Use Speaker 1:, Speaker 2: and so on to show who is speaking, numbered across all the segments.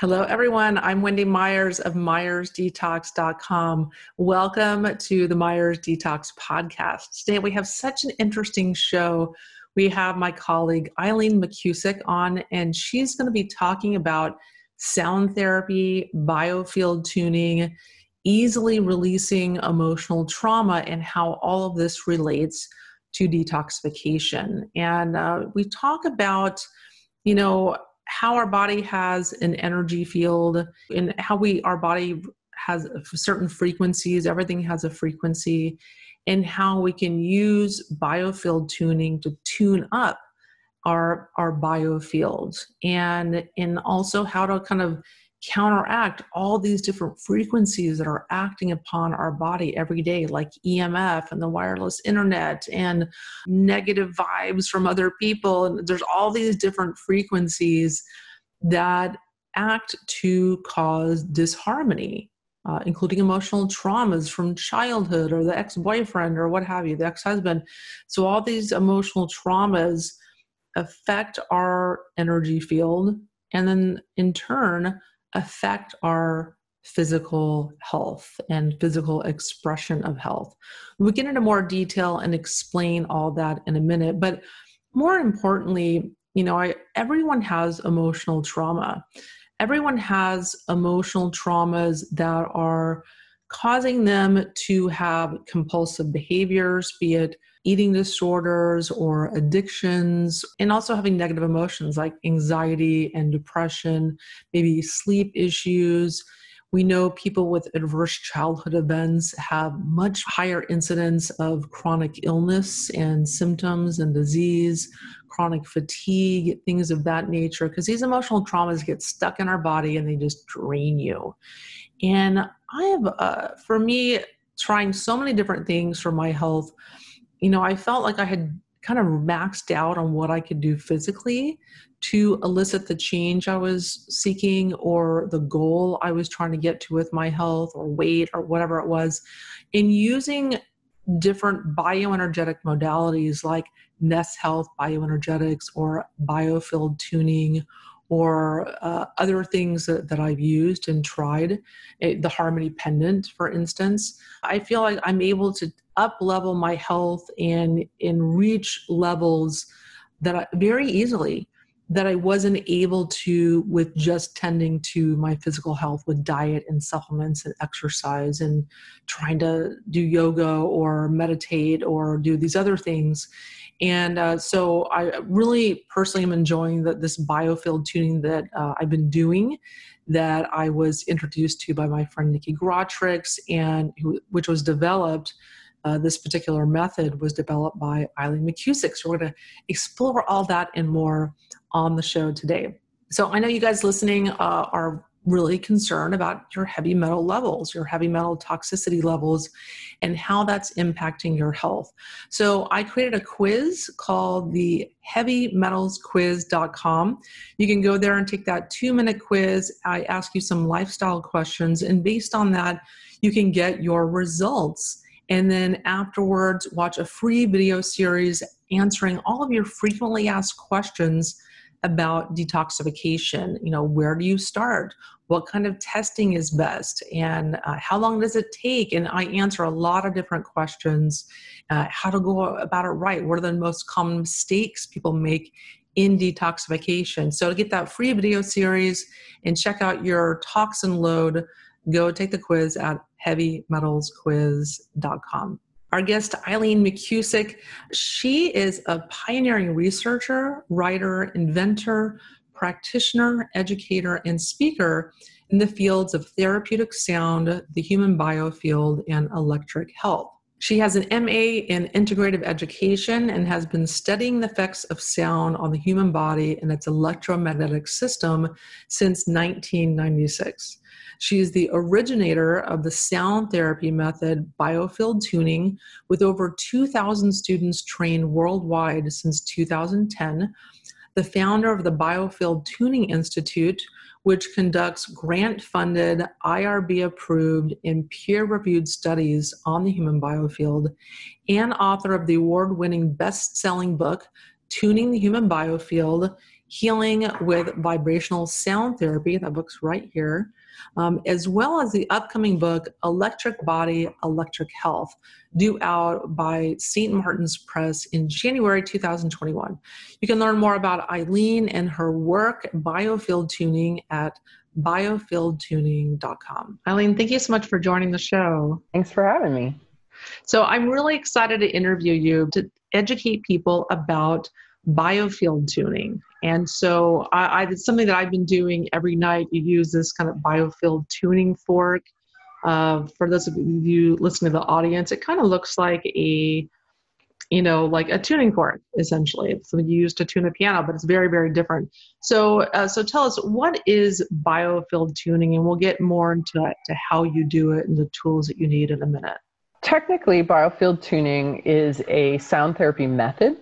Speaker 1: Hello, everyone. I'm Wendy Myers of MyersDetox.com. Welcome to the Myers Detox podcast. Today, we have such an interesting show. We have my colleague, Eileen McKusick, on, and she's going to be talking about sound therapy, biofield tuning, easily releasing emotional trauma, and how all of this relates to detoxification. And we talk about, how our body has an energy field and how our body has certain frequencies. Everything has a frequency, and how we can use biofield tuning to tune up our biofield, and also how to kind of counteract all these different frequencies that are acting upon our body every day, like EMF and the wireless internet and negative vibes from other people. And there's all these different frequencies that act to cause disharmony, including emotional traumas from childhood or the ex-boyfriend or what have you, the ex-husband. So all these emotional traumas affect our energy field, and then in turn affect our physical health and physical expression of health. We'll get into more detail and explain all that in a minute, but more importantly, everyone has emotional trauma. Everyone has emotional traumas that are causing them to have compulsive behaviors, be it eating disorders or addictions, and also having negative emotions like anxiety and depression, maybe sleep issues. We know people with adverse childhood events have much higher incidence of chronic illness and symptoms and disease, chronic fatigue, things of that nature, because these emotional traumas get stuck in our body and they just drain you. And I have, for me, trying so many different things for my health, I felt like I had kind of maxed out on what I could do physically to elicit the change I was seeking or the goal I was trying to get to with my health or weight or whatever it was. In using different bioenergetic modalities like Nest Health bioenergetics or biofield tuning or other things that I've used and tried, the Harmony Pendant, for instance, I feel like I'm able to up-level my health and reach levels that very easily that I wasn't able to with just tending to my physical health with diet and supplements and exercise and trying to do yoga or meditate or do these other things. And so I really personally am enjoying this biofield tuning that I've been doing, that I was introduced to by my friend Nikki Grotrix, and which was developed. This particular method was developed by Eileen McKusick. So we're going to explore all that and more on the show today. So I know you guys listening are really concerned about your heavy metal levels, your heavy metal toxicity levels, and how that's impacting your health. So I created a quiz called the heavymetalsquiz.com. You can go there and take that 2-minute quiz. I ask you some lifestyle questions, and based on that, you can get your results. And then afterwards, watch a free video series answering all of your frequently asked questions about detoxification. Where do you start? What kind of testing is best? And how long does it take? And I answer a lot of different questions, how to go about it right. What are the most common mistakes people make in detoxification? So to get that free video series and check out your toxin load, go take the quiz at heavymetalsquiz.com. Our guest, Eileen McKusick, she is a pioneering researcher, writer, inventor, practitioner, educator, and speaker in the fields of therapeutic sound, the human biofield, and electric health. She has an MA in Integrative Education and has been studying the effects of sound on the human body and its electromagnetic system since 1996. She is the originator of the sound therapy method, Biofield Tuning, with over 2,000 students trained worldwide since 2010, the founder of the Biofield Tuning Institute, which conducts grant-funded, IRB-approved, and peer-reviewed studies on the human biofield, and author of the award-winning best-selling book, Tuning the Human Biofield, Healing with Vibrational Sound Therapy. That book's right here. As well as the upcoming book, Electric Body, Electric Health, due out by St. Martin's Press in January 2021. You can learn more about Eileen and her work, Biofield Tuning, at biofieldtuning.com. Eileen, thank you so much for joining the show.
Speaker 2: Thanks for having me.
Speaker 1: So I'm really excited to interview you to educate people about biofield tuning. And so it's something that I've been doing every night. You use this kind of biofield tuning fork. For those of you listening to the audience, it kind of looks like like a tuning fork, essentially. It's something you use to tune a piano, but it's very, very different. So tell us, what is biofield tuning? And we'll get more into how you do it and the tools that you need in a minute.
Speaker 2: Technically, biofield tuning is a sound therapy method,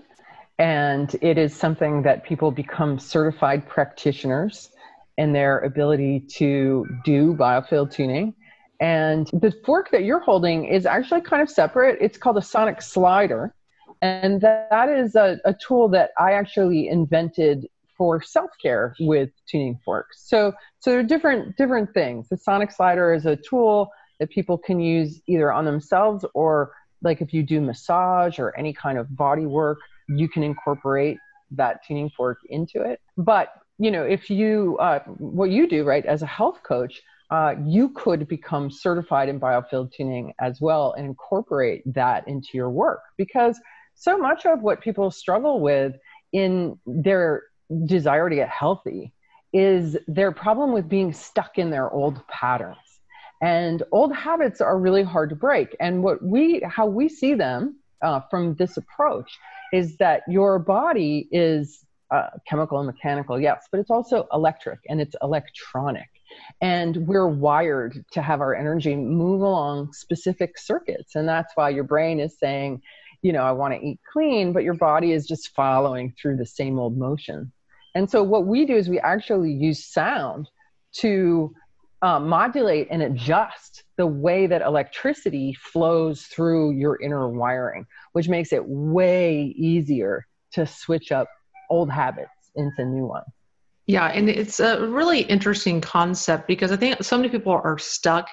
Speaker 2: and it is something that people become certified practitioners in their ability to do biofield tuning. And the fork that you're holding is actually kind of separate. It's called a sonic slider. And that is a tool that I actually invented for self-care with tuning forks. So there are different things. The sonic slider is a tool that people can use either on themselves, or like if you do massage or any kind of body work, you can incorporate that tuning fork into it. But, if you, what you do, right, as a health coach, you could become certified in biofield tuning as well and incorporate that into your work, because so much of what people struggle with in their desire to get healthy is their problem with being stuck in their old patterns. And old habits are really hard to break. And how we see them from this approach is that your body is chemical and mechanical, yes, but it's also electric and it's electronic. And we're wired to have our energy move along specific circuits. And that's why your brain is saying, I want to eat clean, but your body is just following through the same old motion. And so what we do is we actually use sound to modulate and adjust the way that electricity flows through your inner wiring, which makes it way easier to switch up old habits into new ones.
Speaker 1: Yeah, and it's a really interesting concept, because I think so many people are stuck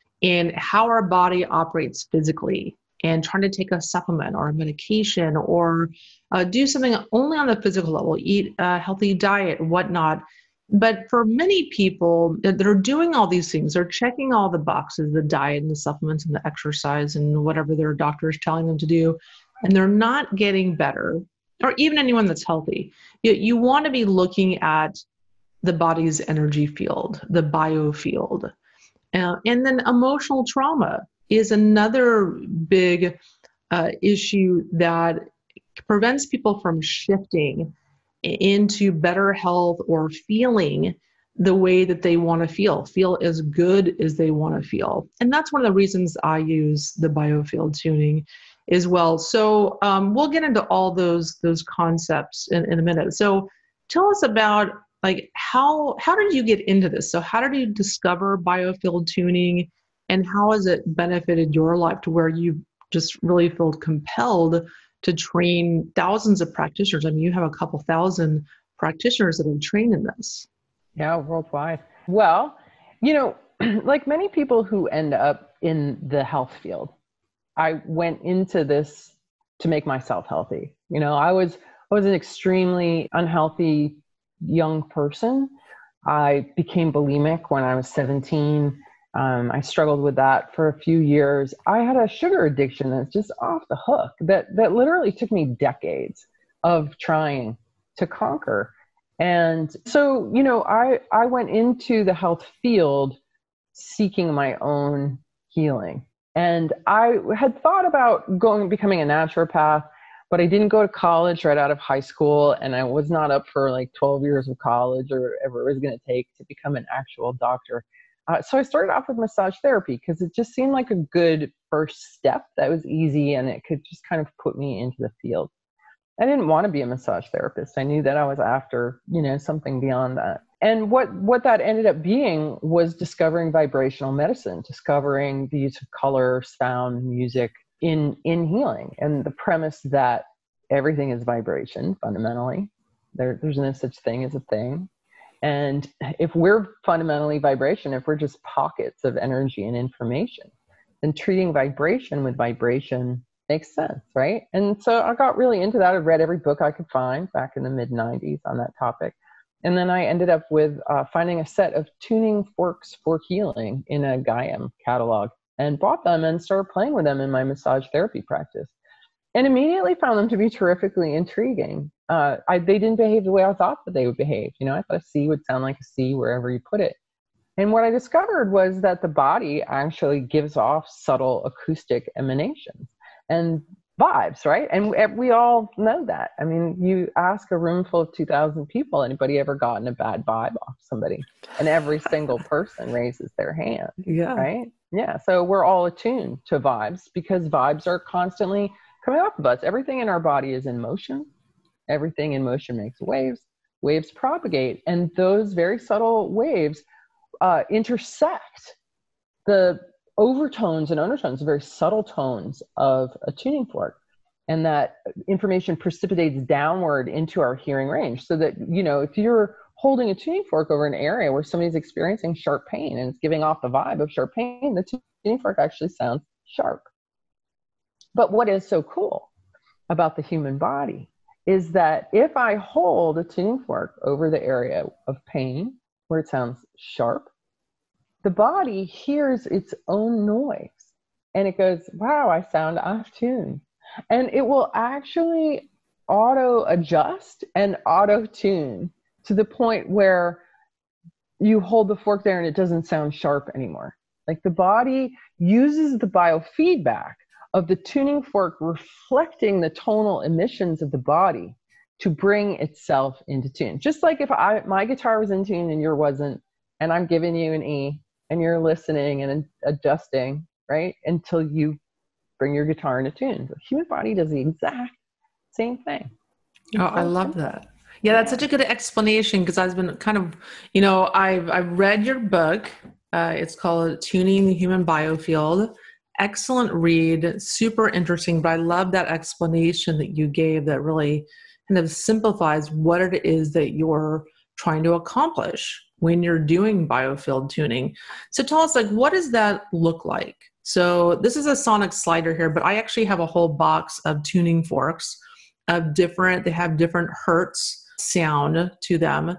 Speaker 1: in how our body operates physically and trying to take a supplement or a medication or do something only on the physical level, eat a healthy diet, whatnot. But for many people that are doing all these things, they're checking all the boxes, the diet and the supplements and the exercise and whatever their doctor is telling them to do, and they're not getting better, or even anyone that's healthy. You want to be looking at the body's energy field, the biofield. And then emotional trauma is another big issue that prevents people from shifting into better health or feeling the way that they want to feel as good as they want to feel. And that's one of the reasons I use the biofield tuning as well. So we'll get into all those concepts in a minute. So tell us about, like, how did you get into this? So how did you discover biofield tuning, and how has it benefited your life to where you just really feel compelled to train thousands of practitioners? I mean, you have a couple thousand practitioners that have trained in this.
Speaker 2: Yeah, worldwide. Well, like many people who end up in the health field, I went into this to make myself healthy. I was an extremely unhealthy young person. I became bulimic when I was 17. I struggled with that for a few years. I had a sugar addiction that's just off the hook that literally took me decades of trying to conquer. And so, I went into the health field seeking my own healing. And I had thought about becoming a naturopath, but I didn't go to college right out of high school, and I was not up for like 12 years of college or whatever it was going to take to become an actual doctor. So I started off with massage therapy because it just seemed like a good first step that was easy, and it could just kind of put me into the field. I didn't want to be a massage therapist. I knew that I was after, something beyond that. And what that ended up being was discovering vibrational medicine, discovering the use of color, sound, music in healing, and the premise that everything is vibration fundamentally, There's no such thing as a thing. And if we're fundamentally vibration, if we're just pockets of energy and information, then treating vibration with vibration makes sense, right? And so I got really into that. I read every book I could find back in the mid-90s on that topic. And then I ended up with finding a set of tuning forks for healing in a Gaiam catalog, and bought them and started playing with them in my massage therapy practice. And immediately found them to be terrifically intriguing. They didn't behave the way I thought that they would behave. You know, I thought a C would sound like a C wherever you put it. And what I discovered was that the body actually gives off subtle acoustic emanations and vibes, right? And we all know that. I mean, you ask a room full of 2,000 people, anybody ever gotten a bad vibe off somebody? And every single person raises their hand, right? Yeah, so we're all attuned to vibes because vibes are constantly coming off of us. Everything in our body is in motion. Everything in motion makes waves. Waves propagate, and those very subtle waves intersect the overtones and undertones, very subtle tones of a tuning fork. And that information precipitates downward into our hearing range, so that, you know, if you're holding a tuning fork over an area where somebody's experiencing sharp pain and it's giving off the vibe of sharp pain, the tuning fork actually sounds sharp. But what is so cool about the human body is that if I hold a tuning fork over the area of pain where it sounds sharp, the body hears its own noise and it goes, wow, I sound off tune. And it will actually auto adjust and auto tune to the point where you hold the fork there and it doesn't sound sharp anymore. Like the body uses the biofeedback of the tuning fork reflecting the tonal emissions of the body to bring itself into tune. Just like if my guitar was in tune and yours wasn't, and I'm giving you an E and you're listening and adjusting, right? Until you bring your guitar into tune. The human body does the exact same thing.
Speaker 1: Oh, I love that. Yeah, that's such a good explanation, because I've been kind of, you know, I've read your book. It's called Tuning the Human Biofield. Excellent read, super interesting, but I love that explanation that you gave that really kind of simplifies what it is that you're trying to accomplish when you're doing biofield tuning. So tell us, like, what does that look like? So this is a sonic slider here, but I actually have a whole box of tuning forks of they have different hertz sound to them.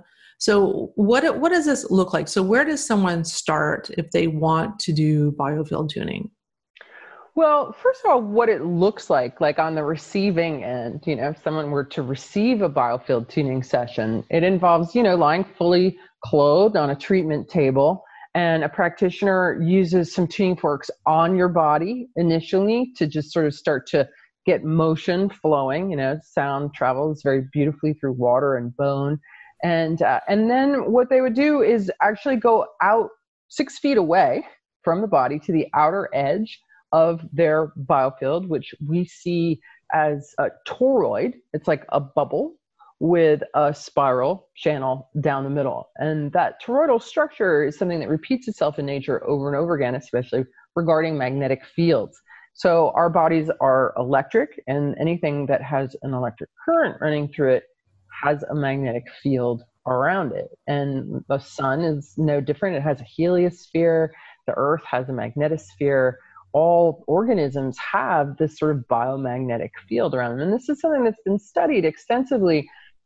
Speaker 1: So what does this look like? So where does someone start if they want to do biofield tuning?
Speaker 2: Well, first of all, what it looks like on the receiving end, you know, if someone were to receive a biofield tuning session, it involves, you know, lying fully clothed on a treatment table, and a practitioner uses some tuning forks on your body initially to just sort of start to get motion flowing. You know, sound travels very beautifully through water and bone. And then what they would do is actually go out 6 feet away from the body to the outer edge of their biofield, which we see as a toroid. It's like a bubble with a spiral channel down the middle. And that toroidal structure is something that repeats itself in nature over and over again, especially regarding magnetic fields. So our bodies are electric, and anything that has an electric current running through it has a magnetic field around it. And the sun is no different. It has a heliosphere. The earth has a magnetosphere. All organisms have this sort of biomagnetic field around them. And this is something that's been studied extensively,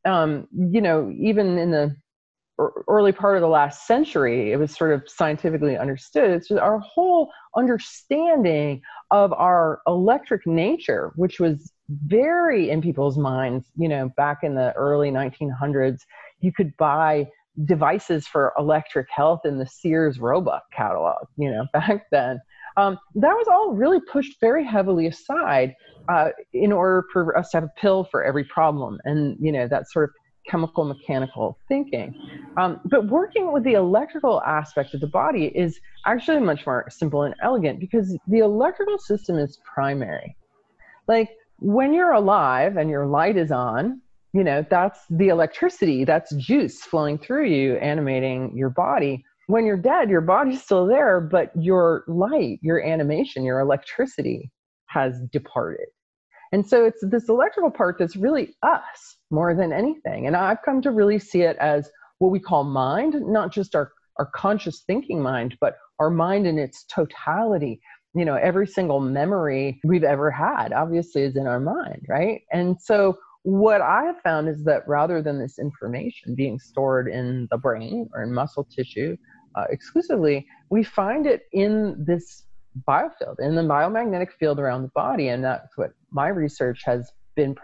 Speaker 2: you know, even in the early part of the last century. It was sort of scientifically understood. It's just our whole understanding of our electric nature, which was very in people's minds, you know, back in the early 1900s. You could buy devices for electric health in the Sears Roebuck catalog, you know, back then. That was all really pushed very heavily aside in order for us to have a pill for every problem, and, you know, that sort of chemical mechanical thinking. But working with the electrical aspect of the body is actually much more simple and elegant, because the electrical system is primary. Like when you're alive and your light is on, you know, that's the electricity, that's juice flowing through you, animating your body. When you're dead, your body's still there, but your light, your animation, your electricity has departed. And so it's this electrical part that's really us more than anything. And I've come to really see it as what we call mind, not just our conscious thinking mind, but our mind in its totality. You know, every single memory we've ever had obviously is in our mind, right? And so what I have found is that rather than this information being stored in the brain or in muscle tissue exclusively, we find it in this biofield, in the biomagnetic field around the body. And that's what my research has been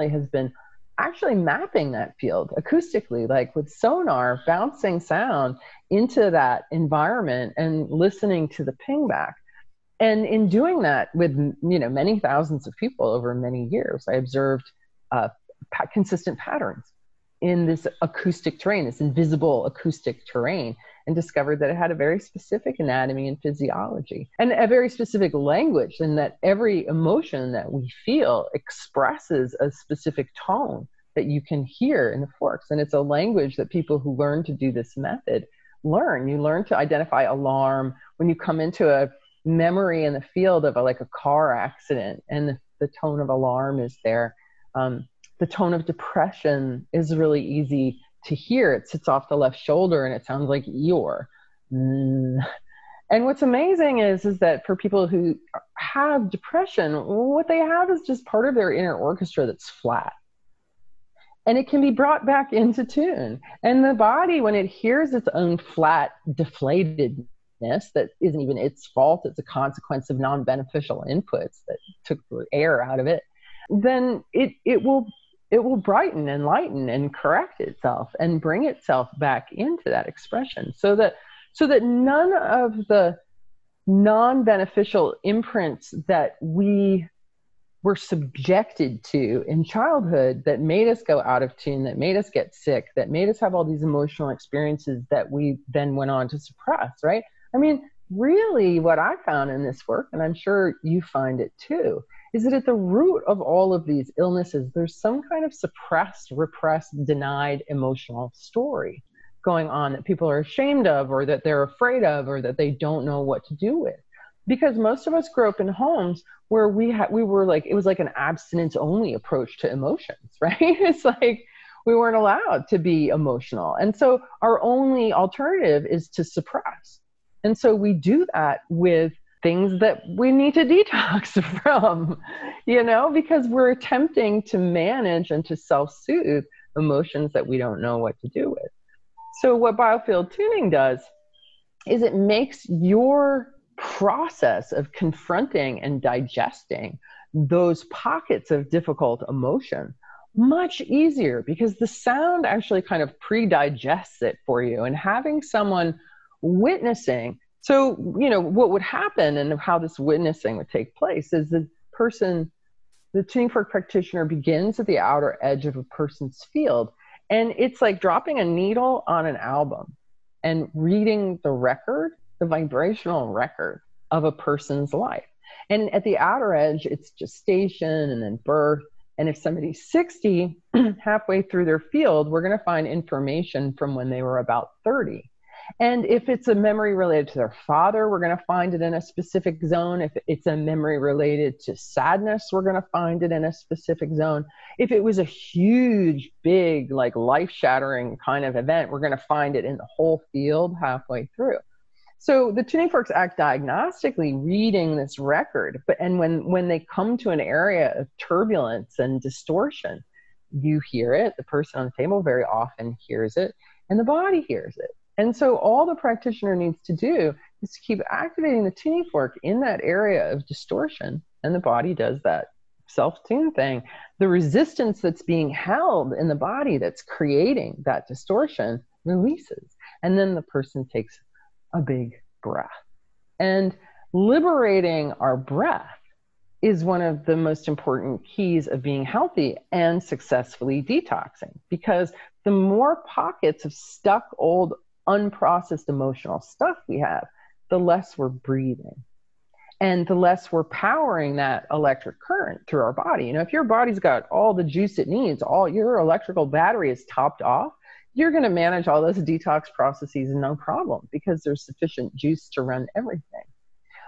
Speaker 2: actually mapping that field acoustically, like with sonar, bouncing sound into that environment and listening to the ping back. And in doing that with, many thousands of people over many years, I observed consistent patterns in this acoustic terrain, this invisible acoustic terrain, and discovered that it had a very specific anatomy and physiology and a very specific language, and that every emotion that we feel expresses a specific tone that you can hear in the forks. And it's a language that people who learn to do this method learn. You learn to identify alarm when you come into a memory in the field of a car accident, and the tone of alarm is there. The tone of depression is really easy to hear. It sits off the left shoulder and it sounds like Eeyore. And what's amazing is that for people who have depression, what they have is just part of their inner orchestra that's flat. And it can be brought back into tune. And the body, when it hears its own flat deflatedness that isn't even its fault, it's a consequence of non-beneficial inputs that took the air out of it, then it will brighten and lighten and correct itself and bring itself back into that expression, so that none of the non-beneficial imprints that we were subjected to in childhood that made us go out of tune, that made us get sick, that made us have all these emotional experiences that we then went on to suppress, right? I mean, really what I found in this work, and I'm sure you find it too, is that at the root of all of these illnesses, there's some kind of suppressed, repressed, denied emotional story going on that people are ashamed of, or that they're afraid of, or that they don't know what to do with. Because most of us grew up in homes where it was like an abstinence only approach to emotions, right? It's like we weren't allowed to be emotional. And so our only alternative is to suppress. And so we do that with things that we need to detox from, because we're attempting to manage and to self-soothe emotions that we don't know what to do with. So what Biofield Tuning does is it makes your process of confronting and digesting those pockets of difficult emotion much easier, because the sound actually kind of pre-digests it for you. And having someone witnessing, so, what would happen and how this witnessing would take place is the tuning fork practitioner begins at the outer edge of a person's field. And it's like dropping a needle on an album and reading the vibrational record of a person's life. And at the outer edge, it's gestation and then birth. And if somebody's 60, halfway through their field, we're going to find information from when they were about 30. And if it's a memory related to their father, we're going to find it in a specific zone. If it's a memory related to sadness, we're going to find it in a specific zone. If it was a huge, big, life-shattering kind of event, we're going to find it in the whole field halfway through. So the tuning forks act diagnostically, reading this record. And when they come to an area of turbulence and distortion, you hear it. The person on the table very often hears it, and the body hears it. And so all the practitioner needs to do is to keep activating the tuning fork in that area of distortion, and the body does that self-tune thing. The resistance that's being held in the body that's creating that distortion releases, and then the person takes a big breath. And liberating our breath is one of the most important keys of being healthy and successfully detoxing, because the more pockets of stuck old unprocessed emotional stuff we have, the less we're breathing and the less we're powering that electric current through our body. If your body's got all the juice it needs, all your electrical battery is topped off, you're going to manage all those detox processes no problem, because there's sufficient juice to run everything.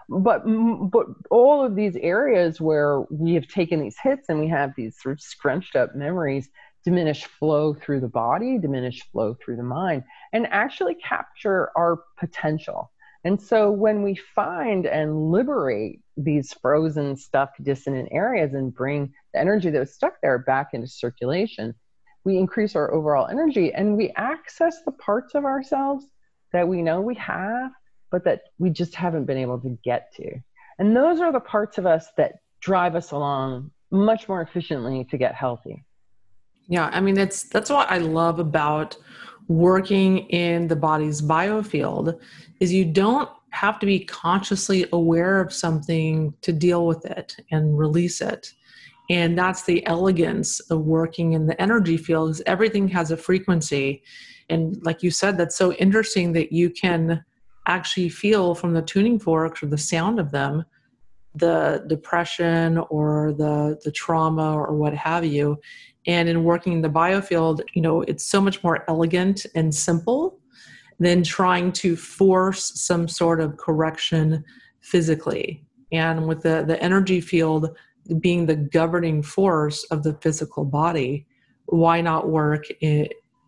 Speaker 2: But all of these areas where we have taken these hits and we have these sort of scrunched up memories diminish flow through the body, diminish flow through the mind, and actually capture our potential. And so when we find and liberate these frozen, stuck, dissonant areas and bring the energy that was stuck there back into circulation, we increase our overall energy and we access the parts of ourselves that we know we have, but that we just haven't been able to get to. And those are the parts of us that drive us along much more efficiently to get healthy.
Speaker 1: Yeah, I mean, that's what I love about working in the body's biofield is you don't have to be consciously aware of something to deal with it and release it. And that's the elegance of working in the energy field, because everything has a frequency. And like you said, that's so interesting that you can actually feel from the tuning forks or the sound of them, the depression or the trauma or what have you. And in working in the biofield, it's so much more elegant and simple than trying to force some sort of correction physically. And with the energy field being the governing force of the physical body, why not work in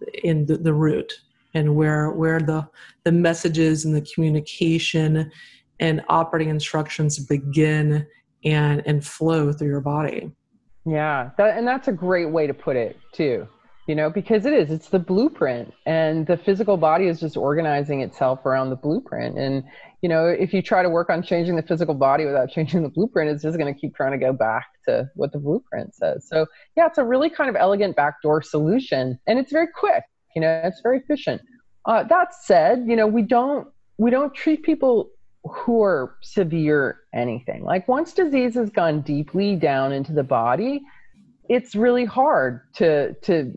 Speaker 1: the root and where the messages and the communication and operating instructions begin and flow through your body.
Speaker 2: Yeah, and that's a great way to put it too, because it's the blueprint, and the physical body is just organizing itself around the blueprint. And, if you try to work on changing the physical body without changing the blueprint, it's just going to keep trying to go back to what the blueprint says. So yeah, it's a really kind of elegant backdoor solution, and it's very quick, it's very efficient. That said, we don't treat people who are severe anything. Like once disease has gone deeply down into the body, it's really hard to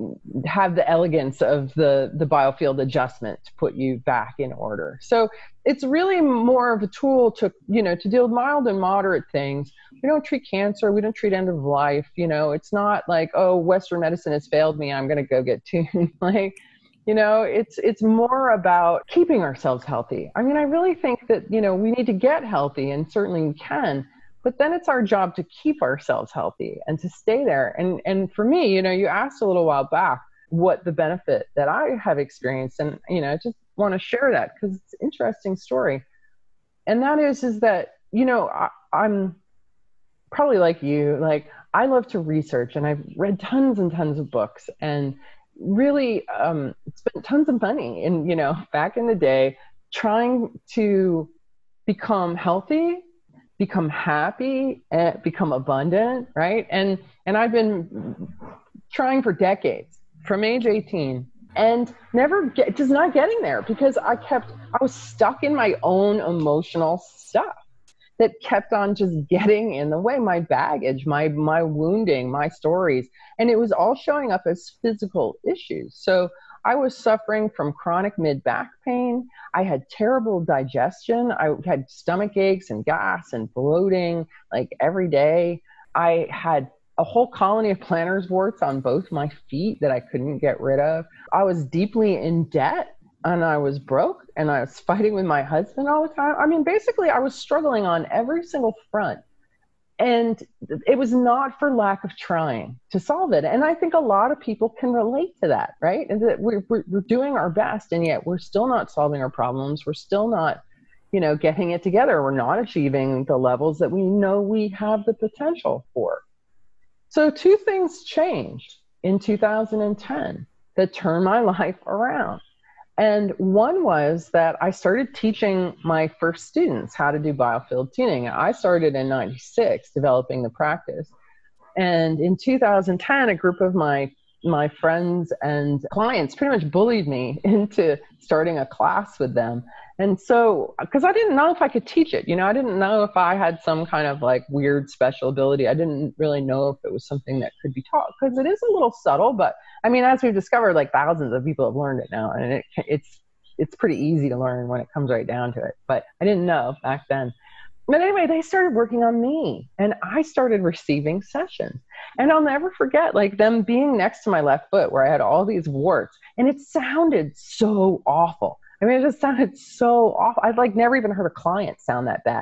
Speaker 2: have the elegance of the biofield adjustment to put you back in order. So it's really more of a tool to deal with mild and moderate things. We don't treat cancer. We don't treat end of life. It's not like, oh, Western medicine has failed me, I'm going to go get tuned. It's more about keeping ourselves healthy. I mean, I really think that, we need to get healthy, and certainly we can, but then it's our job to keep ourselves healthy and to stay there. And for me, you asked a little while back what the benefit that I have experienced, and, I just want to share that because it's an interesting story. And that is that, I'm probably like you, like I love to research, and I've read tons and tons of books, and really spent tons of money in, back in the day, trying to become healthy, become happy, and become abundant, right? And I've been trying for decades, from age 18, and just not getting there, because I was stuck in my own emotional stuff that kept on just getting in the way, my baggage, my wounding, my stories. And it was all showing up as physical issues. So I was suffering from chronic mid-back pain. I had terrible digestion. I had stomach aches and gas and bloating like every day. I had a whole colony of plantar's warts on both my feet that I couldn't get rid of. I was deeply in debt, and I was broke, and I was fighting with my husband all the time. I mean, basically, I was struggling on every single front. And it was not for lack of trying to solve it. And I think a lot of people can relate to that, right? And that we're doing our best, and yet we're still not solving our problems. We're still not, getting it together. We're not achieving the levels that we know we have the potential for. So two things changed in 2010 that turned my life around. And one was that I started teaching my first students how to do biofield tuning. I started in 96 developing the practice. And in 2010, a group of my friends and clients pretty much bullied me into starting a class with them. And so, because I didn't know if I could teach it, I didn't know if I had some kind of like weird special ability. I didn't really know if it was something that could be taught, because it is a little subtle. But I mean, as we've discovered, like thousands of people have learned it now, and it's pretty easy to learn when it comes right down to it. But I didn't know back then. But anyway, they started working on me, and I started receiving sessions. And I'll never forget, like, them being next to my left foot where I had all these warts, and it sounded so awful. I mean, it just sounded so awful. I'd like never even heard a client sound that bad.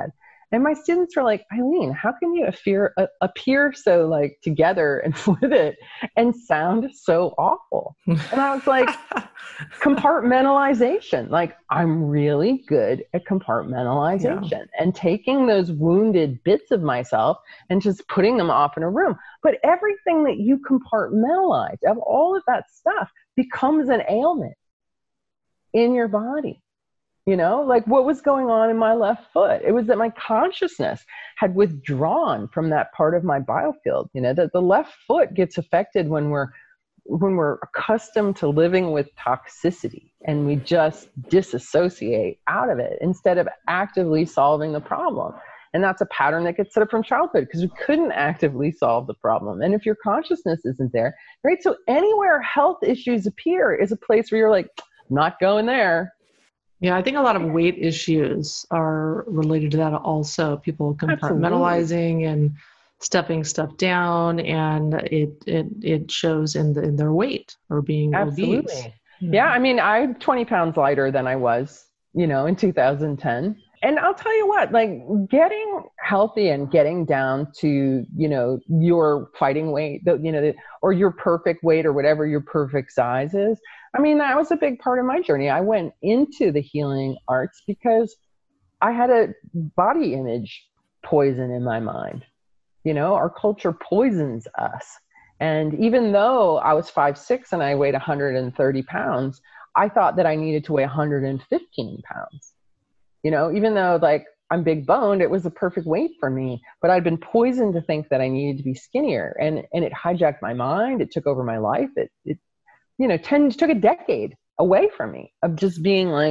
Speaker 2: And my students were like, Eileen, how can you appear so like together and with it and sound so awful? And I was like, compartmentalization. Like, I'm really good at compartmentalization and taking those wounded bits of myself and just putting them off in a room. But everything that you compartmentalize, of all of that stuff, becomes an ailment in your body. You know, like what was going on in my left foot? It was that my consciousness had withdrawn from that part of my biofield. You know, that the left foot gets affected when we're accustomed to living with toxicity and we just disassociate out of it instead of actively solving the problem. And that's a pattern that gets set up from childhood because we couldn't actively solve the problem. And if your consciousness isn't there, right? So anywhere health issues appear is a place where you're like, not going there.
Speaker 1: Yeah, I think a lot of weight issues are related to that also. People compartmentalizing and stuffing stuff down, and it shows in their weight or being obese.
Speaker 2: Yeah, I mean, I'm 20 pounds lighter than I was, you know, in 2010. And I'll tell you what, like getting healthy and getting down to, you know, your fighting weight, you know, or your perfect weight or whatever your perfect size is. I mean, that was a big part of my journey. I went into the healing arts because I had a body image poison in my mind. You know, our culture poisons us. And even though I was 5'6" and I weighed 130 pounds, I thought that I needed to weigh 115 pounds. You know, even though like I'm big boned, it was the perfect weight for me, but I'd been poisoned to think that I needed to be skinnier, and it hijacked my mind. It took over my life. It you know, took a decade away from me of just being like,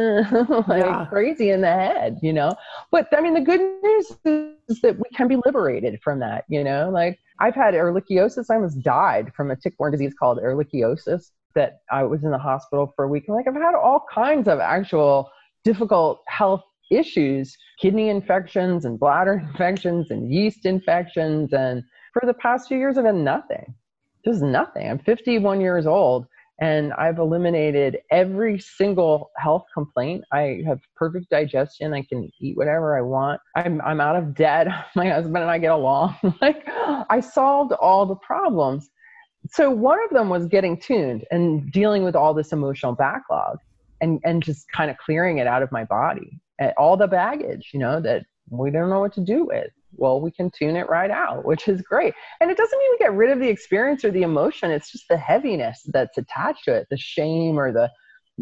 Speaker 2: crazy in the head, you know? But I mean, the good news is that we can be liberated from that, you know? Like I've had ehrlichiosis. I almost died from a tick-borne disease called ehrlichiosis that I was in the hospital for a week. Like I've had all kinds of actual difficult health issues, kidney infections and bladder infections and yeast infections. And for the past few years, I've had nothing. Just nothing. I'm 51 years old and I've eliminated every single health complaint. I have perfect digestion. I can eat whatever I want. I'm out of debt. My husband and I get along. Like I solved all the problems. So one of them was getting tuned and dealing with all this emotional backlog and just kind of clearing it out of my body. And all the baggage, you know, that we don't know what to do with. Well, we can tune it right out, which is great. And it doesn't mean we get rid of the experience or the emotion. It's just the heaviness that's attached to it, the shame or the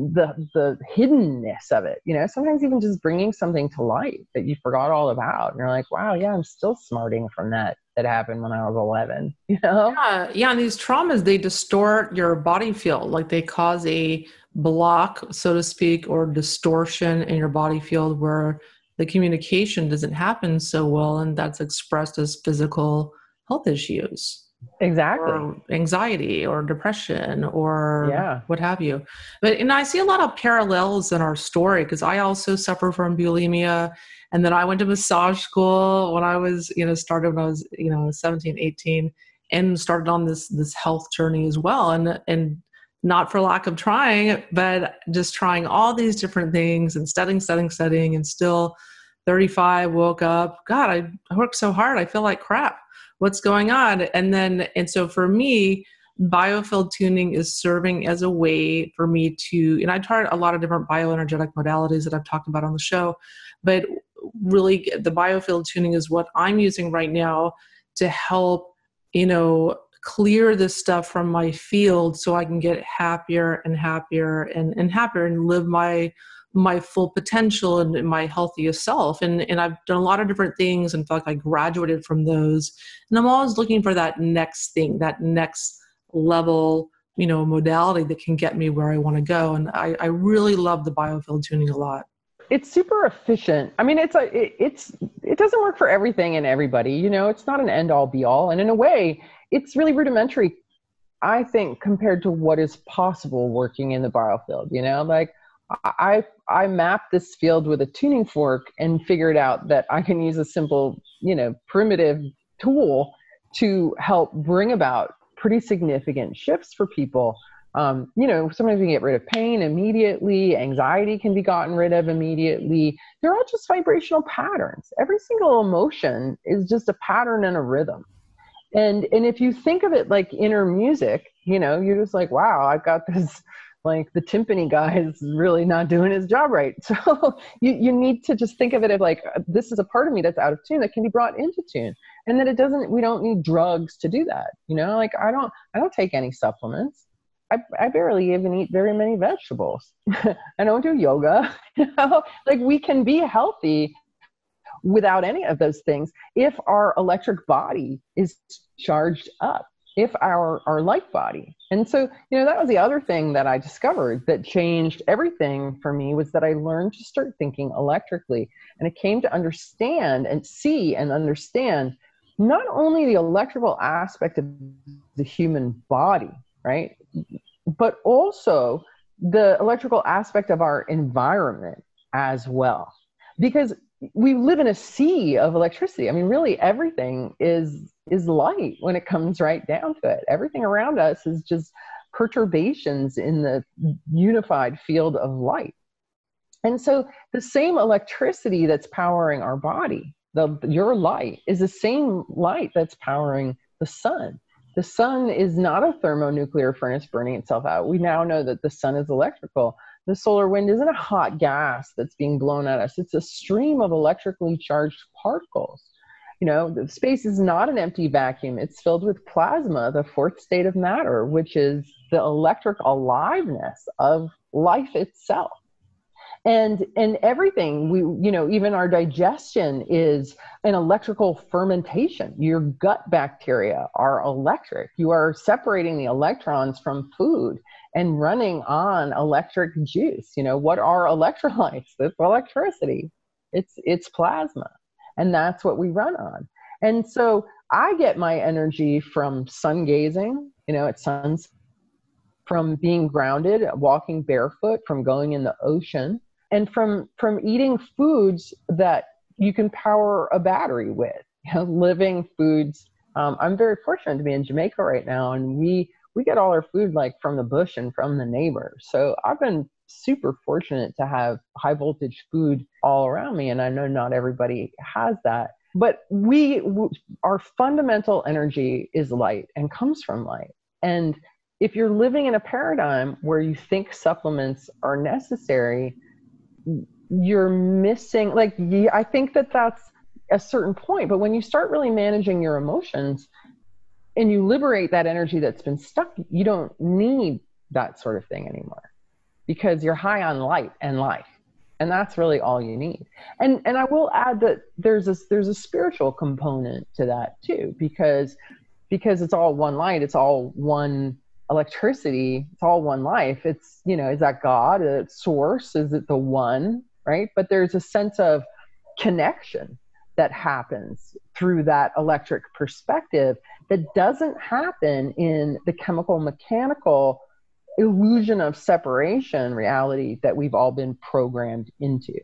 Speaker 2: hiddenness of it. You know, sometimes even just bringing something to light that you forgot all about. And you're like, wow, yeah, I'm still smarting from that happened when I was 11, you know?
Speaker 1: Yeah. And these traumas, they distort your body field. Like they cause a block, so to speak, or distortion in your body field where the communication doesn't happen so well, and that's expressed as physical health issues.
Speaker 2: Exactly.
Speaker 1: Or anxiety or depression or what have you. And I see a lot of parallels in our story because I also suffer from bulimia. And then I went to massage school when I was, started when I was, 17, 18 and started on this health journey as well. And not for lack of trying, but just trying all these different things and studying, and still 35, woke up. God, I worked so hard. I feel like crap. What's going on? And so for me, Biofield Tuning is serving as a way for me to, and I tried a lot of different bioenergetic modalities that I've talked about on the show, but really the Biofield Tuning is what I'm using right now to help, clear this stuff from my field so I can get happier and happier and happier and live my full potential and my healthiest self. And I've done a lot of different things and feel like I graduated from those. And I'm always looking for that next thing, that next level, modality that can get me where I want to go. And I really love the Biofield Tuning a lot.
Speaker 2: It's super efficient. I mean, it doesn't work for everything and everybody, it's not an end all be all. And in a way, it's really rudimentary, I think, compared to what is possible working in the biofield, like I mapped this field with a tuning fork and figured out that I can use a simple, primitive tool to help bring about pretty significant shifts for people Sometimes we can get rid of pain immediately. Anxiety can be gotten rid of immediately. They're all just vibrational patterns. Every single emotion is just a pattern and a rhythm. And if you think of it like inner music, you're just like, wow, I've got this, like the timpani guy is really not doing his job right. So you need to just think of it as like, this is a part of me that's out of tune that can be brought into tune. And that we don't need drugs to do that. Like I don't take any supplements. I barely even eat very many vegetables. I don't do yoga. Like we can be healthy without any of those things if our electric body is charged up, if our light body. And so, that was the other thing that I discovered that changed everything for me, was that I learned to start thinking electrically. And it came to understand and see and understand not only the electrical aspect of the human body, right? But also the electrical aspect of our environment as well. Because we live in a sea of electricity. I mean, really everything is light when it comes right down to it. Everything around us is just perturbations in the unified field of light. And so the same electricity that's powering our body, your light, is the same light that's powering the sun. The sun is not a thermonuclear furnace burning itself out. We now know that the sun is electrical. The solar wind isn't a hot gas that's being blown at us. It's a stream of electrically charged particles. The space is not an empty vacuum. It's filled with plasma, the fourth state of matter, which is the electric aliveness of life itself. And everything, even our digestion is an electrical fermentation. Your gut bacteria are electric. You are separating the electrons from food and running on electric juice. What are electrolytes? That's electricity. It's plasma. And that's what we run on. And so I get my energy from sun gazing, at suns, from being grounded, walking barefoot, from going in the ocean, and from eating foods that you can power a battery with, living foods. I'm very fortunate to be in Jamaica right now, and we get all our food like from the bush and from the neighbors. So I've been super fortunate to have high voltage food all around me. And I know not everybody has that, but our fundamental energy is light and comes from light. And if you're living in a paradigm where you think supplements are necessary, you're missing, I think that's a certain point, but when you start really managing your emotions and you liberate that energy that's been stuck, you don't need that sort of thing anymore, because you're high on light and life. And that's really all you need. And I will add that there's a spiritual component to that too, because it's all one light, it's all one electricity, it's all one life. It's, is that God, a source? Is it the one, right? But there's a sense of connection that happens through that electric perspective that doesn't happen in the chemical mechanical illusion of separation reality that we've all been programmed into.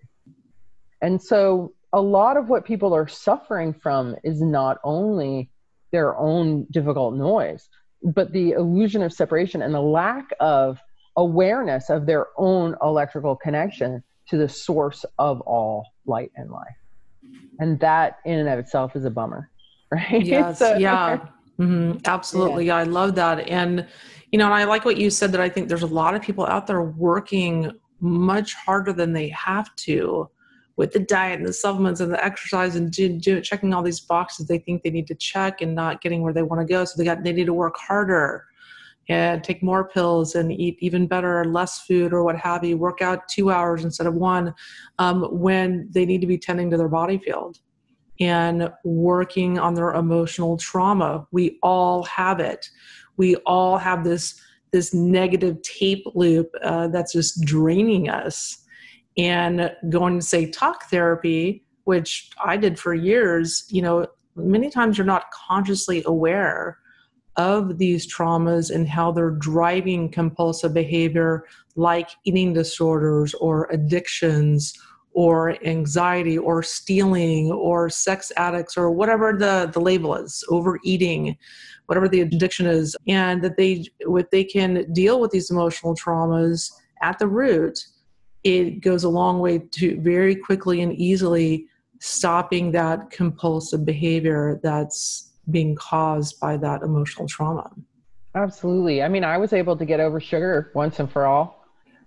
Speaker 2: And so a lot of what people are suffering from is not only their own difficult noise, but the illusion of separation and the lack of awareness of their own electrical connection to the source of all light and life. And that in and of itself is a bummer, right?
Speaker 1: Yes. Yeah. Mm-hmm. Absolutely. Yeah. I love that. And, and I like what you said, that I think there's a lot of people out there working much harder than they have to with the diet and the supplements and the exercise and checking all these boxes they think they need to check and not getting where they want to go. So they need to work harder and take more pills and eat even better, less food or what have you, work out 2 hours instead of 1, when they need to be tending to their body field and working on their emotional trauma. We all have it. We all have this negative tape loop that's just draining us. And going to, say, talk therapy, which I did for years, many times you're not consciously aware of these traumas and how they're driving compulsive behavior like eating disorders or addictions or anxiety or stealing or sex addicts or whatever the label is, overeating, whatever the addiction is, and that they can deal with these emotional traumas at the root, it goes a long way to very quickly and easily stopping that compulsive behavior that's being caused by that emotional trauma.
Speaker 2: Absolutely. I mean, I was able to get over sugar once and for all,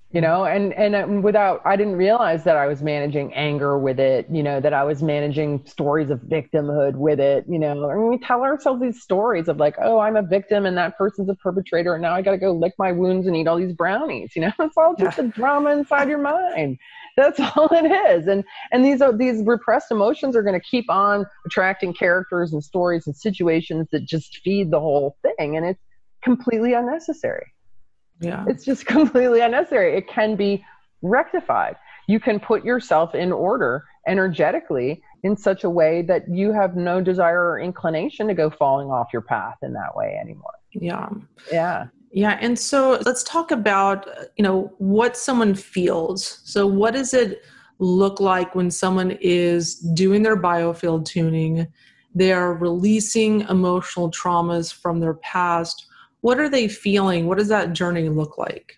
Speaker 2: and without, I didn't realize that I was managing anger with it, that I was managing stories of victimhood with it, and we tell ourselves these stories of like, oh, I'm a victim and that person's a perpetrator. And now I got to go lick my wounds and eat all these brownies, it's all just a drama inside your mind. That's all it is. And these repressed emotions are going to keep on attracting characters and stories and situations that just feed the whole thing. And it's completely unnecessary.
Speaker 1: Yeah.
Speaker 2: It's just completely unnecessary. It can be rectified. You can put yourself in order energetically in such a way that you have no desire or inclination to go falling off your path in that way anymore.
Speaker 1: Yeah.
Speaker 2: Yeah.
Speaker 1: Yeah. And so let's talk about, what someone feels. So what does it look like when someone is doing their biofield tuning? They are releasing emotional traumas from their past. What are they feeling? What does that journey look like?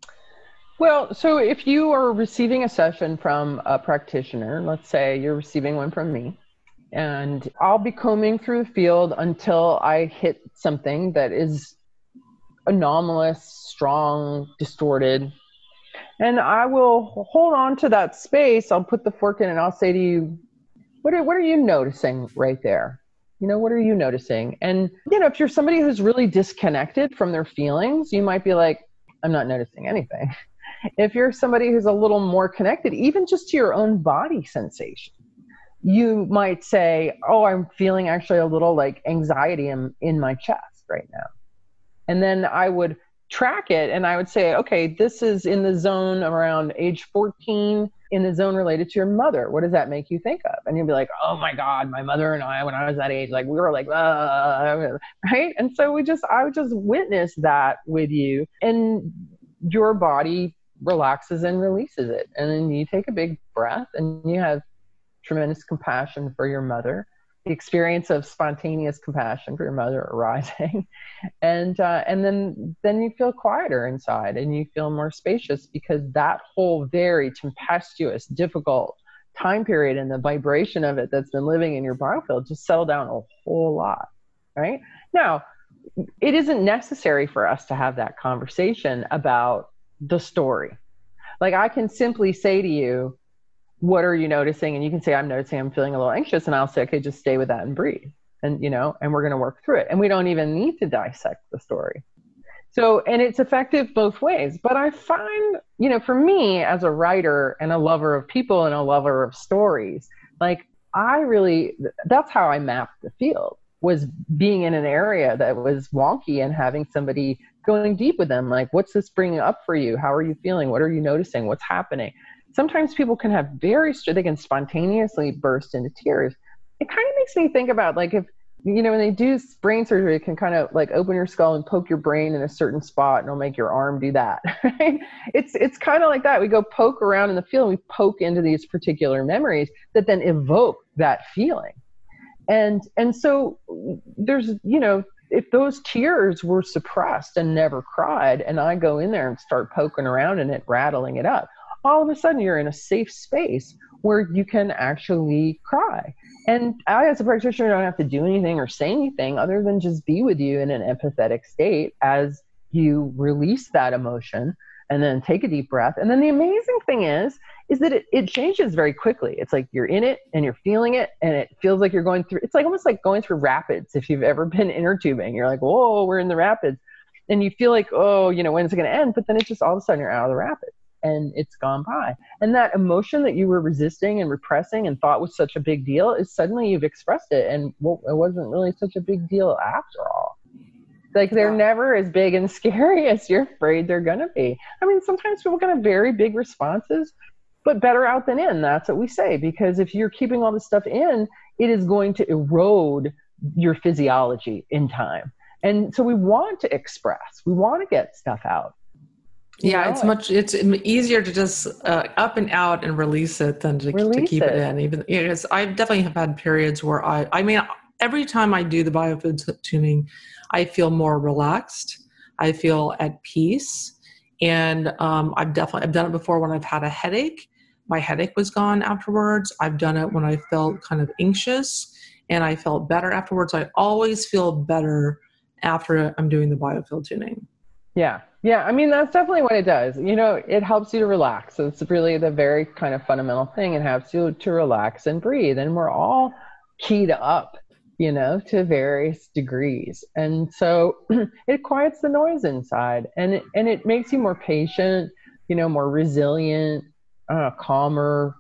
Speaker 2: Well, so if you are receiving a session from a practitioner, let's say you're receiving one from me, and I'll be combing through the field until I hit something that is anomalous, strong, distorted. And I will hold on to that space. I'll put the fork in and I'll say to you, what are you noticing right there? What are you noticing? And, if you're somebody who's really disconnected from their feelings, you might be like, I'm not noticing anything. If you're somebody who's a little more connected, even just to your own body sensation, you might say, oh, I'm feeling actually a little like anxiety in my chest right now. And then I would track it and I would say, okay, this is in the zone around age 14, in the zone related to your mother. What does that make you think of? And you'd be like, oh my God, my mother and I, when I was that age, like we were like, right? And so I would just witness that with you, and your body relaxes and releases it. And then you take a big breath and you have tremendous compassion for your mother, the experience of spontaneous compassion for your mother arising. And then you feel quieter inside and you feel more spacious, because that whole very tempestuous, difficult time period and the vibration of it that's been living in your biofield just settled down a whole lot, right? Now, it isn't necessary for us to have that conversation about the story. Like I can simply say to you, what are you noticing? And you can say, I'm noticing I'm feeling a little anxious. And I'll say, okay, just stay with that and breathe. And, and we're going to work through it. And we don't even need to dissect the story. So, and it's effective both ways. But I find, for me as a writer and a lover of people and a lover of stories, like that's how I mapped the field, was being in an area that was wonky and having somebody going deep with them. Like, what's this bringing up for you? How are you feeling? What are you noticing? What's happening? Sometimes people can have they can spontaneously burst into tears. It kind of makes me think about like if, when they do brain surgery, it can kind of like open your skull and poke your brain in a certain spot and it'll make your arm do that. Right? It's kind of like that. We go poke around in the field and we poke into these particular memories that then evoke that feeling. And so there's, if those tears were suppressed and never cried, and I go in there and start poking around in it, rattling it up, all of a sudden you're in a safe space where you can actually cry. And I, as a practitioner, don't have to do anything or say anything other than just be with you in an empathetic state as you release that emotion, and then take a deep breath. And then the amazing thing is that it changes very quickly. It's like you're in it and you're feeling it, and it feels like you're going through, it's like almost like going through rapids. If you've ever been inner tubing, you're like, whoa, we're in the rapids. And you feel like, oh, when's it going to end? But then it's just all of a sudden you're out of the rapids. And it's gone by. And that emotion that you were resisting and repressing and thought was such a big deal is suddenly you've expressed it. And it wasn't really such a big deal after all. Like they're never as big and scary as you're afraid they're going to be. I mean, sometimes people can have very big responses, but better out than in. That's what we say. Because if you're keeping all this stuff in, it is going to erode your physiology in time. And so we want to express. We want to get stuff out. you
Speaker 1: Yeah,
Speaker 2: know,
Speaker 1: it's easier to just up and out and release it than to
Speaker 2: release
Speaker 1: keep it
Speaker 2: it.
Speaker 1: in. Even yes, I definitely have had periods where I mean, every time I do the biofield tuning, I feel more relaxed. I feel at peace, and I've done it before when I've had a headache. My headache was gone afterwards. I've done it when I felt kind of anxious, and I felt better afterwards. I always feel better after I'm doing the biofield tuning.
Speaker 2: Yeah. Yeah. I mean, that's definitely what it does. You know, it helps you to relax. So it's really the very kind of fundamental thing. It helps you to relax and breathe. And we're all keyed up, to various degrees. And so it quiets the noise inside, and it makes you more patient, more resilient, calmer,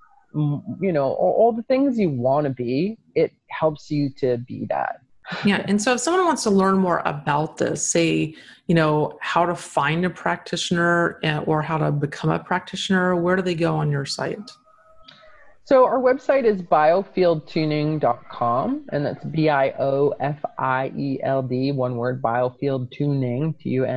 Speaker 2: all the things you want to be. It helps you to be that.
Speaker 1: Yeah. And so if someone wants to learn more about this, say, how to find a practitioner or how to become a practitioner, where do they go on your site?
Speaker 2: So our website is biofieldtuning.com, and that's BIOFIELD, one word, biofieldtuning,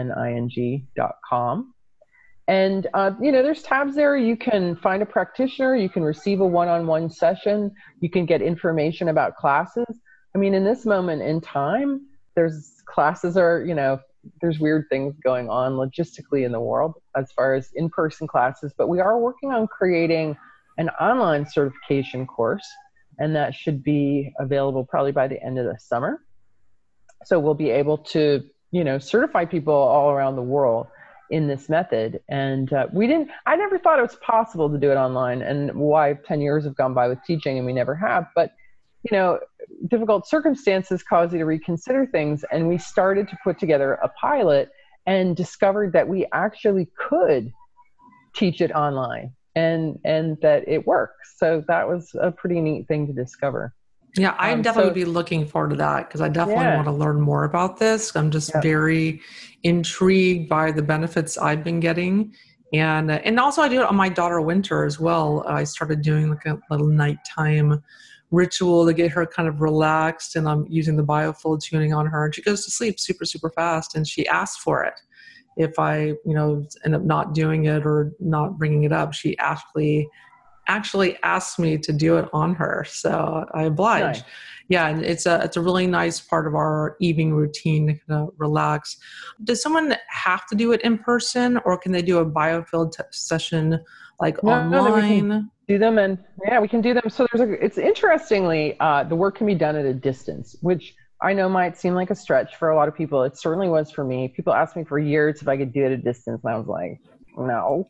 Speaker 2: TUNING.com. And, there's tabs there. You can find a practitioner. You can receive a one-on-one session. You can get information about classes. I mean, in this moment in time, there's weird things going on logistically in the world as far as in-person classes, but we are working on creating an online certification course, and that should be available probably by the end of the summer. So we'll be able to, certify people all around the world in this method. And I never thought it was possible to do it online, and why 10 years have gone by with teaching and we never have. But, difficult circumstances cause you to reconsider things. And we started to put together a pilot and discovered that we actually could teach it online and that it works. So that was a pretty neat thing to discover.
Speaker 1: Yeah, I definitely would be looking forward to that, because I definitely want to learn more about this. I'm just very intrigued by the benefits I've been getting. And also I do it on my daughter Wynter as well. I started doing like a little nighttime ritual to get her kind of relaxed, and I'm using the biofield tuning on her, and she goes to sleep super, super fast, and she asks for it. If I, end up not doing it or not bringing it up, she actually asked me to do it on her. So I oblige. Nice. Yeah. And it's a really nice part of our evening routine to kind of relax. Does someone have to do it in person, or can they do a biofield session online?
Speaker 2: No, we can do them, and we can do them. So it's interestingly, the work can be done at a distance, which I know might seem like a stretch for a lot of people. It certainly was for me. People asked me for years if I could do it at a distance, and I was like, no.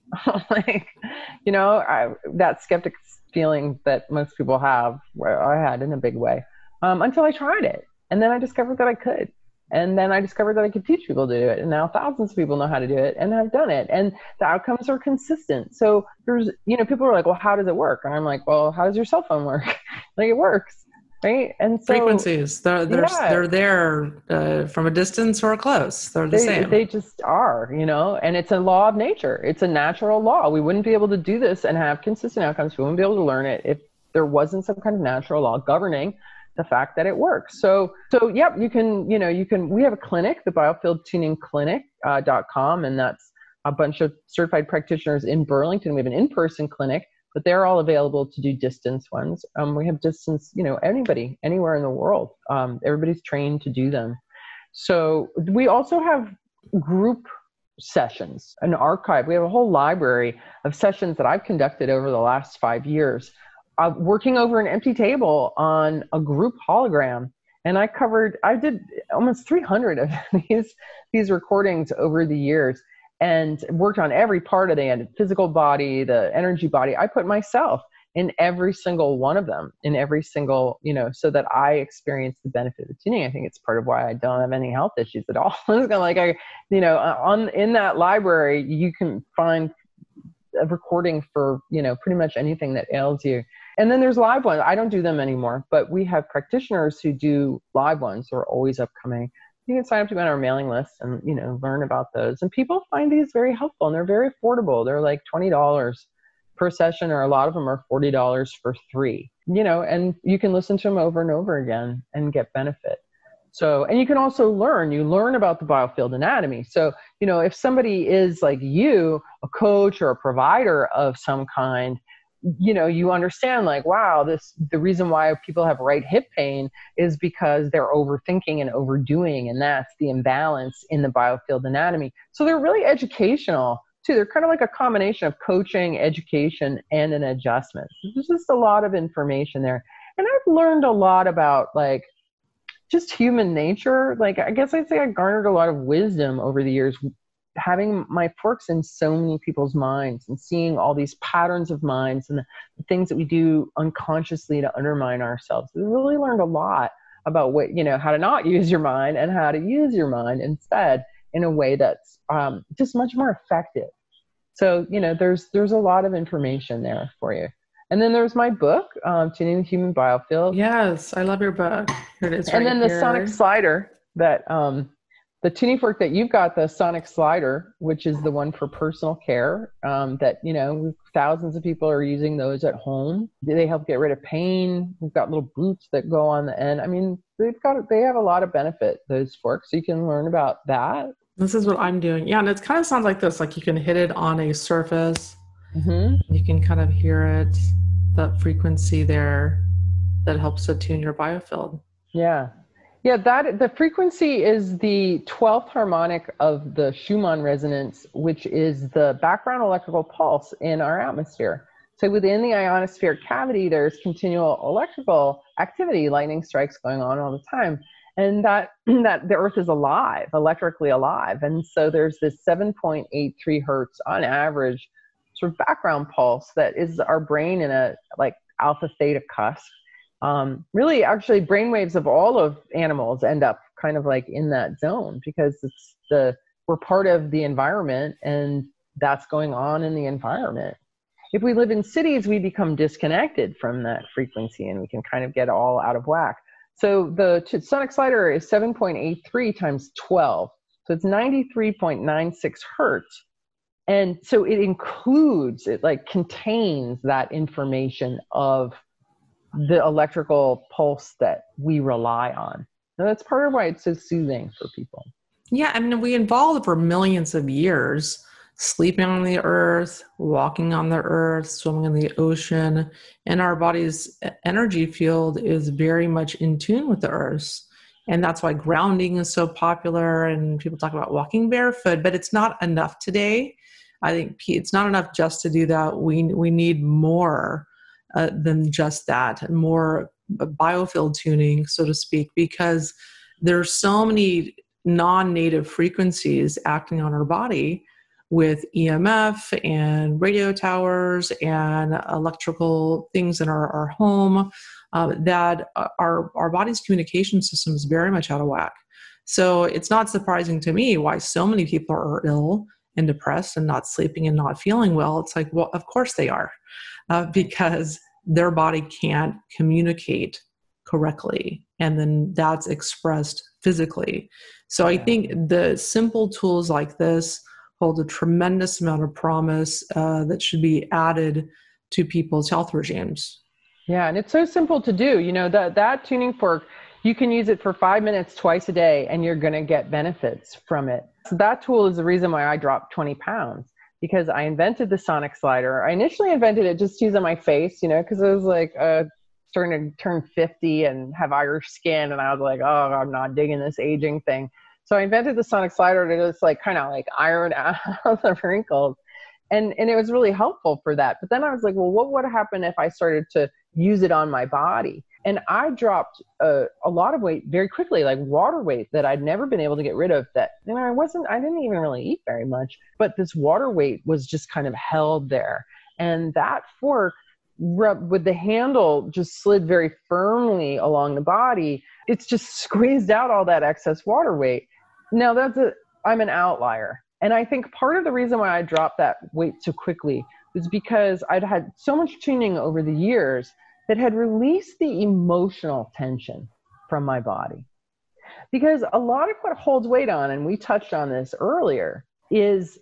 Speaker 2: That skeptic feeling that most people have, I had in a big way, until I tried it. And then I discovered that I could. And then I discovered that I could teach people to do it. And now thousands of people know how to do it and have done it. And the outcomes are consistent. So there's, people are like, well, how does it work? And I'm like, well, how does your cell phone work? It works. Right. And so
Speaker 1: frequencies, they're there from a distance or close. They're the same.
Speaker 2: They just are, and it's a law of nature. It's a natural law. We wouldn't be able to do this and have consistent outcomes. We wouldn't be able to learn it if there wasn't some kind of natural law governing the fact that it works. So yep, we have a clinic, the Biofield Tuning Clinic.com, and that's a bunch of certified practitioners in Burlington. We have an in-person clinic, but they're all available to do distance ones. We have distance, anybody, anywhere in the world. Everybody's trained to do them. So we also have group sessions, an archive. We have a whole library of sessions that I've conducted over the last 5 years, working over an empty table on a group hologram. And I did almost 300 of these recordings over the years, and worked on every part of the physical body, the energy body. I put myself in every single one of them, in every single, so that I experience the benefit of tuning. I think it's part of why I don't have any health issues at all. It's kind of in that library, you can find a recording for, pretty much anything that ails you. And then there's live ones. I don't do them anymore, but we have practitioners who do live ones who are always upcoming. You can sign up to be on our mailing list and, learn about those. And people find these very helpful, and they're very affordable. They're like $20 per session, or a lot of them are $40 for 3, and you can listen to them over and over again and get benefit. So, and you can also you learn about the biofield anatomy. So, if somebody is like you, a coach or a provider of some kind, you understand like, wow, the reason why people have right hip pain is because they're overthinking and overdoing, and that's the imbalance in the biofield anatomy. So they're really educational too. They're kind of like a combination of coaching, education, and an adjustment. There's just a lot of information there. And I've learned a lot about like just human nature. Like, I guess I'd say I garnered a lot of wisdom over the years, having my forks in so many people's minds and seeing all these patterns of minds and the things that we do unconsciously to undermine ourselves. We really learned a lot about what, how to not use your mind and how to use your mind instead in a way that's just much more effective. So, there's a lot of information there for you. And then there's my book, Tuning the Human Biofield.
Speaker 1: Yes, I love your book. Here it is.
Speaker 2: And then the sonic slider that the tuning fork that you've got, the sonic slider, which is the one for personal care, that, thousands of people are using those at home. They help get rid of pain. We've got little boots that go on the end. I mean, they have a lot of benefit, those forks. So you can learn about that.
Speaker 1: This is what I'm doing. Yeah. And it kind of sounds like this, like you can hit it on a surface. Mm-hmm. You can kind of hear it, that frequency there that helps to tune your biofield.
Speaker 2: Yeah. Yeah, the frequency is the 12th harmonic of the Schumann resonance, which is the background electrical pulse in our atmosphere. So within the ionospheric cavity, there's continual electrical activity, lightning strikes going on all the time. And that the Earth is alive, electrically alive. And so there's this 7.83 hertz on average sort of background pulse that is our brain in a like alpha theta cusp. Really, actually, brainwaves of all of animals end up kind of like in that zone because we're part of the environment, and that's going on in the environment. If we live in cities, we become disconnected from that frequency, and we can kind of get all out of whack. So the sonic slider is 7.83 times 12, so it's 93.96 hertz. And so it like contains that information of the electrical pulse that we rely on. And that's part of why it's so soothing for people.
Speaker 1: Yeah, I mean, we evolved for millions of years, sleeping on the earth, walking on the earth, swimming in the ocean, and our body's energy field is very much in tune with the earth. And that's why grounding is so popular, and people talk about walking barefoot, but it's not enough today. I think it's not enough just to do that. We need more than just that, more biofield tuning, so to speak, because there's so many non-native frequencies acting on our body with EMF and radio towers and electrical things in our home that our body's communication system is very much out of whack. So it's not surprising to me why so many people are ill and depressed and not sleeping and not feeling well. It's like, well, of course they are, because their body can't communicate correctly. And then that's expressed physically. So I think the simple tools like this hold a tremendous amount of promise that should be added to people's health regimes.
Speaker 2: Yeah, and it's so simple to do. That tuning fork, you can use it for 5 minutes twice a day, and you're going to get benefits from it. So that tool is the reason why I dropped 20 pounds, because I invented the sonic slider. I initially invented it just to use on my face, because I was like starting to turn 50 and have Irish skin, and I was like, oh, I'm not digging this aging thing. So I invented the sonic slider to just like kind of like iron out the wrinkles. And it was really helpful for that. But then I was like, well, what would happen if I started to use it on my body? And I dropped a lot of weight very quickly, like water weight that I'd never been able to get rid of. That I didn't even really eat very much, but this water weight was just kind of held there. And that fork, with the handle, just slid very firmly along the body. It's just squeezed out all that excess water weight. Now I'm an outlier. And I think part of the reason why I dropped that weight so quickly was because I'd had so much tuning over the years that had released the emotional tension from my body. Because a lot of what holds weight on, and we touched on this earlier, is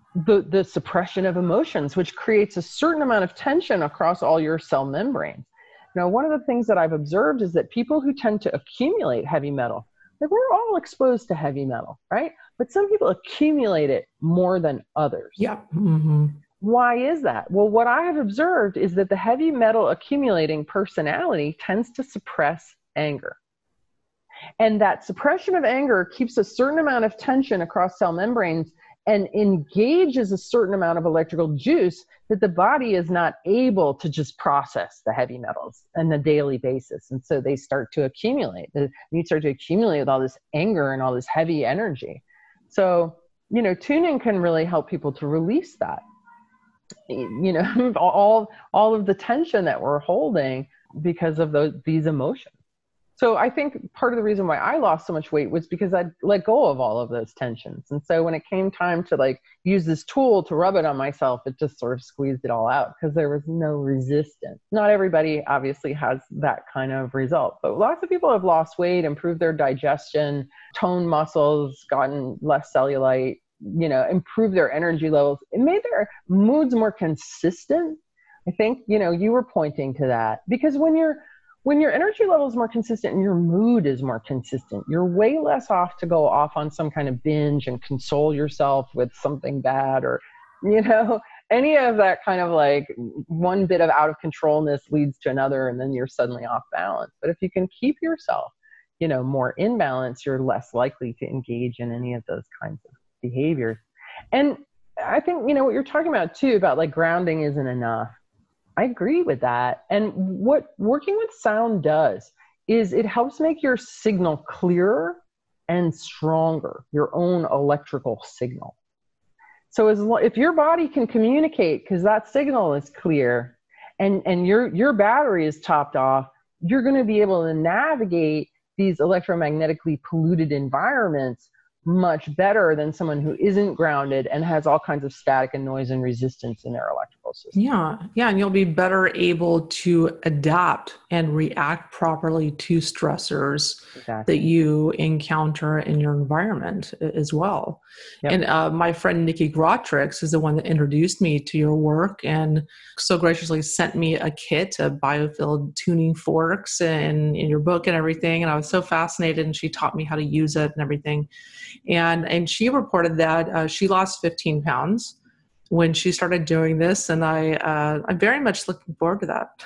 Speaker 2: the suppression of emotions, which creates a certain amount of tension across all your cell membranes. Now, one of the things that I've observed is that people who tend to accumulate heavy metal, Like, we're all exposed to heavy metal, right? But some people accumulate it more than others.
Speaker 1: Yeah. Mm-hmm.
Speaker 2: Why is that? Well, what I have observed is that the heavy metal accumulating personality tends to suppress anger. And that suppression of anger keeps a certain amount of tension across cell membranes and engages a certain amount of electrical juice that the body is not able to just process the heavy metals on a daily basis. And so they start to accumulate. You start to accumulate with all this anger and all this heavy energy. So, tuning can really help people to release that. All of the tension that we're holding because of these emotions. So I think part of the reason why I lost so much weight was because I let go of all of those tensions. And so when it came time to use this tool to rub it on myself, it just sort of squeezed it all out because there was no resistance. Not everybody obviously has that kind of result, but lots of people have lost weight, improved their digestion, toned muscles, gotten less cellulite, improved their energy levels. It made their moods more consistent. I think, you were pointing to that because when your energy level is more consistent and your mood is more consistent, you're way less off to go off on some kind of binge and console yourself with something bad or, any of that kind of one bit of out of controlness leads to another and then you're suddenly off balance. But if you can keep yourself, more in balance, you're less likely to engage in any of those kinds of behaviors. And I think, what you're talking about too, about grounding isn't enough. I agree with that. And what working with sound does is it helps make your signal clearer and stronger, your own electrical signal. So if your body can communicate because that signal is clear and your battery is topped off, you're going to be able to navigate these electromagnetically polluted environments much better than someone who isn't grounded and has all kinds of static and noise and resistance in their electrical system.
Speaker 1: Yeah. And you'll be better able to adapt and react properly to stressors that you encounter in your environment as well. Yep. And my friend Nikki Grotrix is the one that introduced me to your work and so graciously sent me a kit of Biofield Tuning forks and in your book and everything. And I was so fascinated and she taught me how to use it and everything. And she reported that she lost 15 pounds when she started doing this. And I'm very much looking forward to that.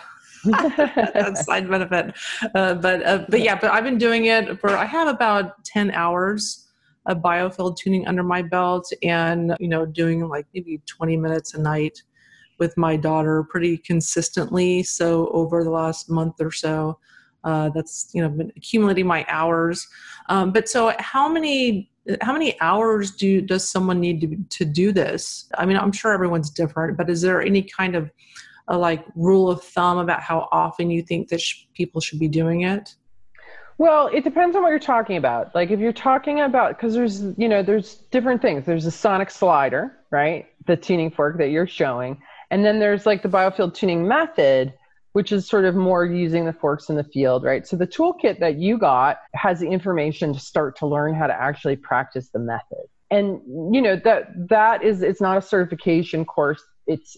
Speaker 1: That side benefit. But I've been doing it I have about 10 hours of Biofield Tuning under my belt and, doing maybe 20 minutes a night with my daughter pretty consistently. So over the last month or so, that's, been accumulating my hours. But so how many hours does someone need to do this? I mean, I'm sure everyone's different, but is there any kind of rule of thumb about how often you think that people should be doing it?
Speaker 2: Well, it depends on what you're talking about. If you're talking about, because there's different things. There's a sonic slider, right? The tuning fork that you're showing. And then there's the Biofield Tuning method, which is sort of more using the forks in the field, right? So the toolkit that you got has the information to start to learn how to actually practice the method. And, it's not a certification course. This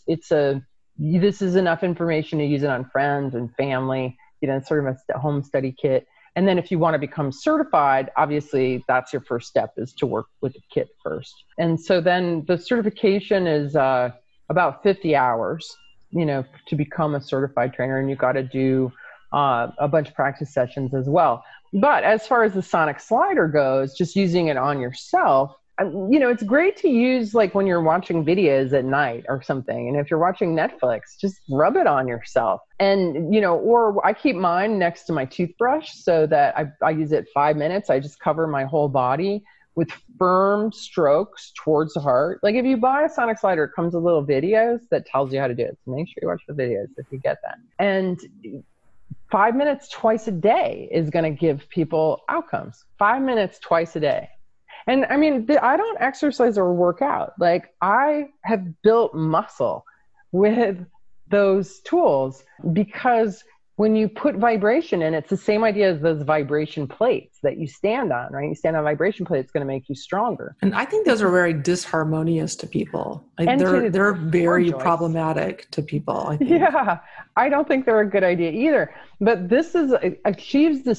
Speaker 2: is enough information to use it on friends and family, sort of a home study kit. And then if you want to become certified, obviously that's your first step is to work with the kit first. And so then the certification is about 50 hours. To become a certified trainer, and you've got to do a bunch of practice sessions as well. But as far as the sonic slider goes, just using it on yourself, it's great to use when you're watching videos at night or something. And if you're watching Netflix, just rub it on yourself. And, or I keep mine next to my toothbrush so that I use it 5 minutes. I just cover my whole body with firm strokes towards the heart. If you buy a sonic slider, it comes with little videos that tells you how to do it. So make sure you watch the videos if you get that. And 5 minutes twice a day is going to give people outcomes. 5 minutes twice a day. And I mean, I don't exercise or work out. I have built muscle with those tools because when you put vibration in, it's the same idea as those vibration plates that you stand on, right? You stand on a vibration plate, it's going to make you stronger.
Speaker 1: And I think those are very disharmonious to people. They're very problematic to people, I think.
Speaker 2: Yeah, I don't think they're a good idea either. But this achieves this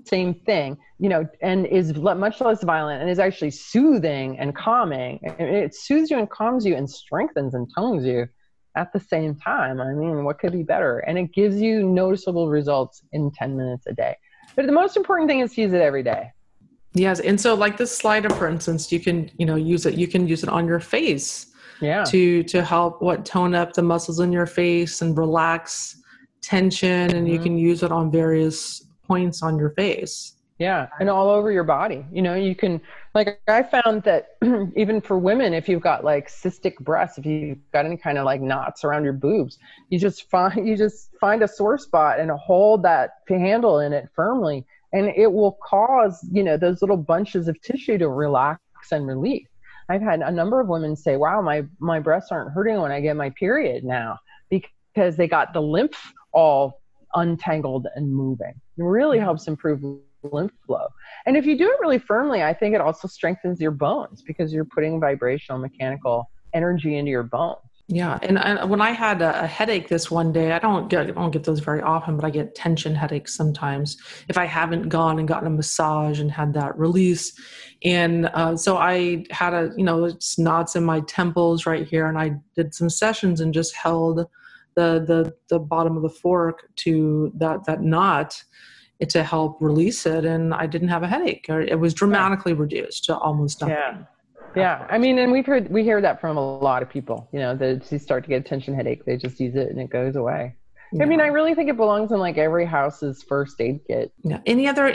Speaker 2: same thing, and is much less violent and is actually soothing and calming. It soothes you and calms you and strengthens and tones you at the same time. I mean, what could be better? And it gives you noticeable results in 10 minutes a day. But the most important thing is to use it every day.
Speaker 1: Yes. And so like this slider, for instance, you can, use it. You can use it on your face to help tone up the muscles in your face and relax tension. And you can use it on various points on your face.
Speaker 2: Yeah. And all over your body. You can, like, I found that even for women, if you've got like cystic breasts, if you've got any kind of like knots around your boobs, you just find a sore spot and hold that handle in it firmly. And it will cause, those little bunches of tissue to relax and relieve. I've had a number of women say, wow, my breasts aren't hurting when I get my period now, because they got the lymph all untangled and moving. It really helps improve lymph flow. And if you do it really firmly, I think it also strengthens your bones, because you're putting vibrational mechanical energy into your bones.
Speaker 1: Yeah. And when I had a headache this one day, I don't get those very often, but I get tension headaches sometimes if I haven't gone and gotten a massage and had that release. And so I had it's knots in my temples right here. And I did some sessions and just held the bottom of the fork to that knot to help release it. And I didn't have a headache, or it was dramatically reduced to almost nothing.
Speaker 2: Yeah. Yeah. I mean, and we hear that from a lot of people, that you start to get a tension headache, they just use it and it goes away. Yeah. I mean, I really think it belongs in like every house's first aid kit.
Speaker 1: Yeah. Any other,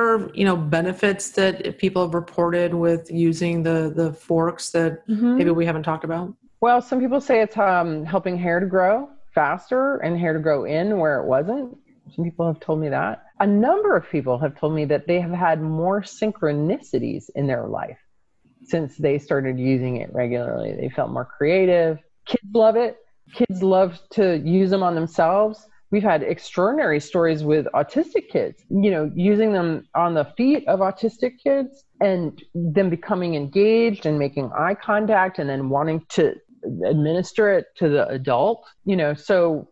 Speaker 1: benefits that people have reported with using the forks that maybe we haven't talked about?
Speaker 2: Well, some people say it's helping hair to grow faster and hair to grow in where it wasn't. Some people have told me that. A number of people have told me that they have had more synchronicities in their life since they started using it regularly. They felt more creative. Kids love it. Kids love to use them on themselves. We've had extraordinary stories with autistic kids, using them on the feet of autistic kids and them becoming engaged and making eye contact and then wanting to administer it to the adult, so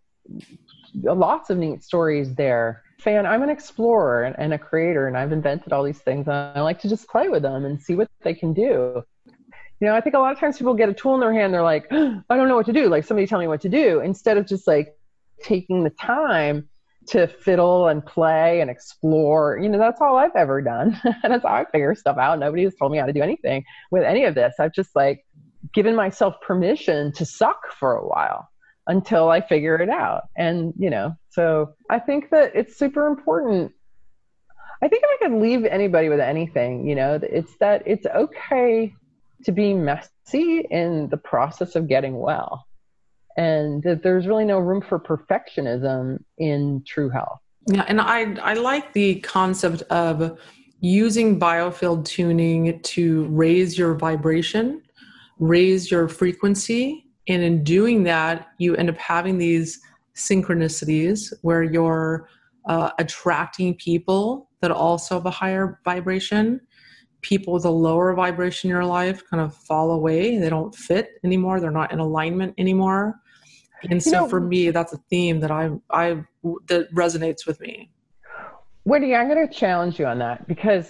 Speaker 2: lots of neat stories there. Fan, I'm an explorer and a creator, and I've invented all these things. And I like to just play with them and see what they can do. I think a lot of times people get a tool in their hand. They're like, I don't know what to do. Like, somebody tell me what to do, instead of just like taking the time to fiddle and play and explore. That's all I've ever done. And that's how I figure stuff out. Nobody has told me how to do anything with any of this. I've just like given myself permission to suck for a while until I figure it out. And, so I think that it's super important. I think if I could leave anybody with anything, it's that it's okay to be messy in the process of getting well. And that there's really no room for perfectionism in true health.
Speaker 1: Yeah. And I like the concept of using biofield tuning to raise your vibration, raise your frequency. And in doing that, you end up having these synchronicities where you're attracting people that also have a higher vibration. People with a lower vibration in your life kind of fall away. They don't fit anymore. They're not in alignment anymore. And so for me, that's a theme that that resonates with me.
Speaker 2: Wendy, I'm going to challenge you on that because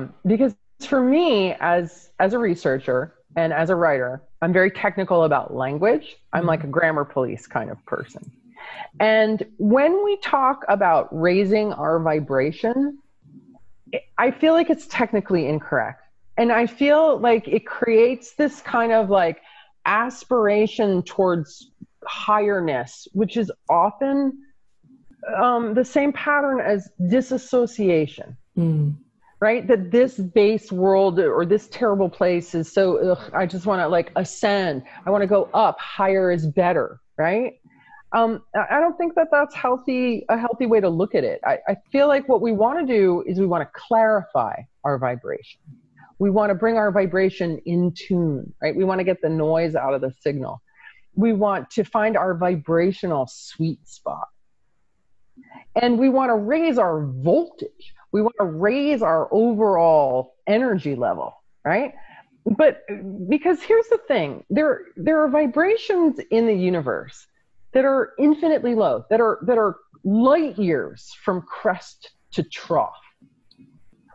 Speaker 2: for me, as a researcher and as a writer, I'm very technical about language. I'm like a grammar police kind of person. And when we talk about raising our vibration, I feel like it's technically incorrect. And I feel like it creates this kind of like aspiration towards higherness, which is often the same pattern as disassociation. Right? That this base world or this terrible place is so, I just want to like ascend. I want to go up. Higher is better. Right? I don't think that that's a healthy way to look at it. I feel like what we want to do is we want to clarify our vibration. We want to bring our vibration in tune, right? We want to get the noise out of the signal. We want to find our vibrational sweet spot. And we want to raise our voltage. We want to raise our overall energy level, right? But because here's the thing, there are vibrations in the universe that are infinitely low, that are light years from crest to trough.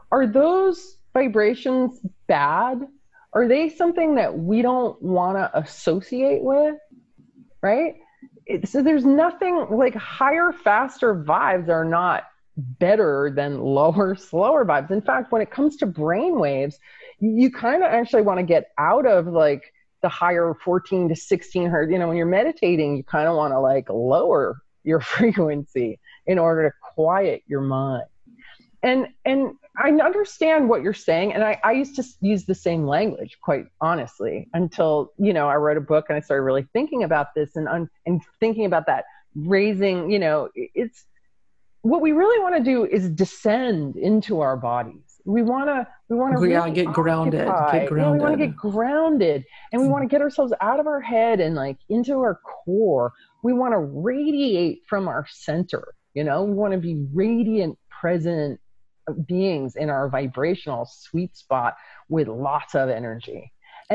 Speaker 2: are those vibrations bad? Are they something that we don't want to associate with? Right? So there's nothing like higher, faster vibes are not better than lower, slower vibes. In fact, when it comes to brain waves, you kind of actually want to get out of like the higher 14 to 16 hertz. When you're meditating, you kind of want to like lower your frequency in order to quiet your mind. And I understand what you're saying. And I used to use the same language, quite honestly, until, I wrote a book and I started really thinking about this and thinking about that raising, it's what we really want to do is descend into our bodies. We want to really
Speaker 1: get grounded.
Speaker 2: we want to get grounded, and we want to get ourselves out of our head and like into our core. We want to radiate from our center. We want to be radiant, present beings in our vibrational sweet spot with lots of energy.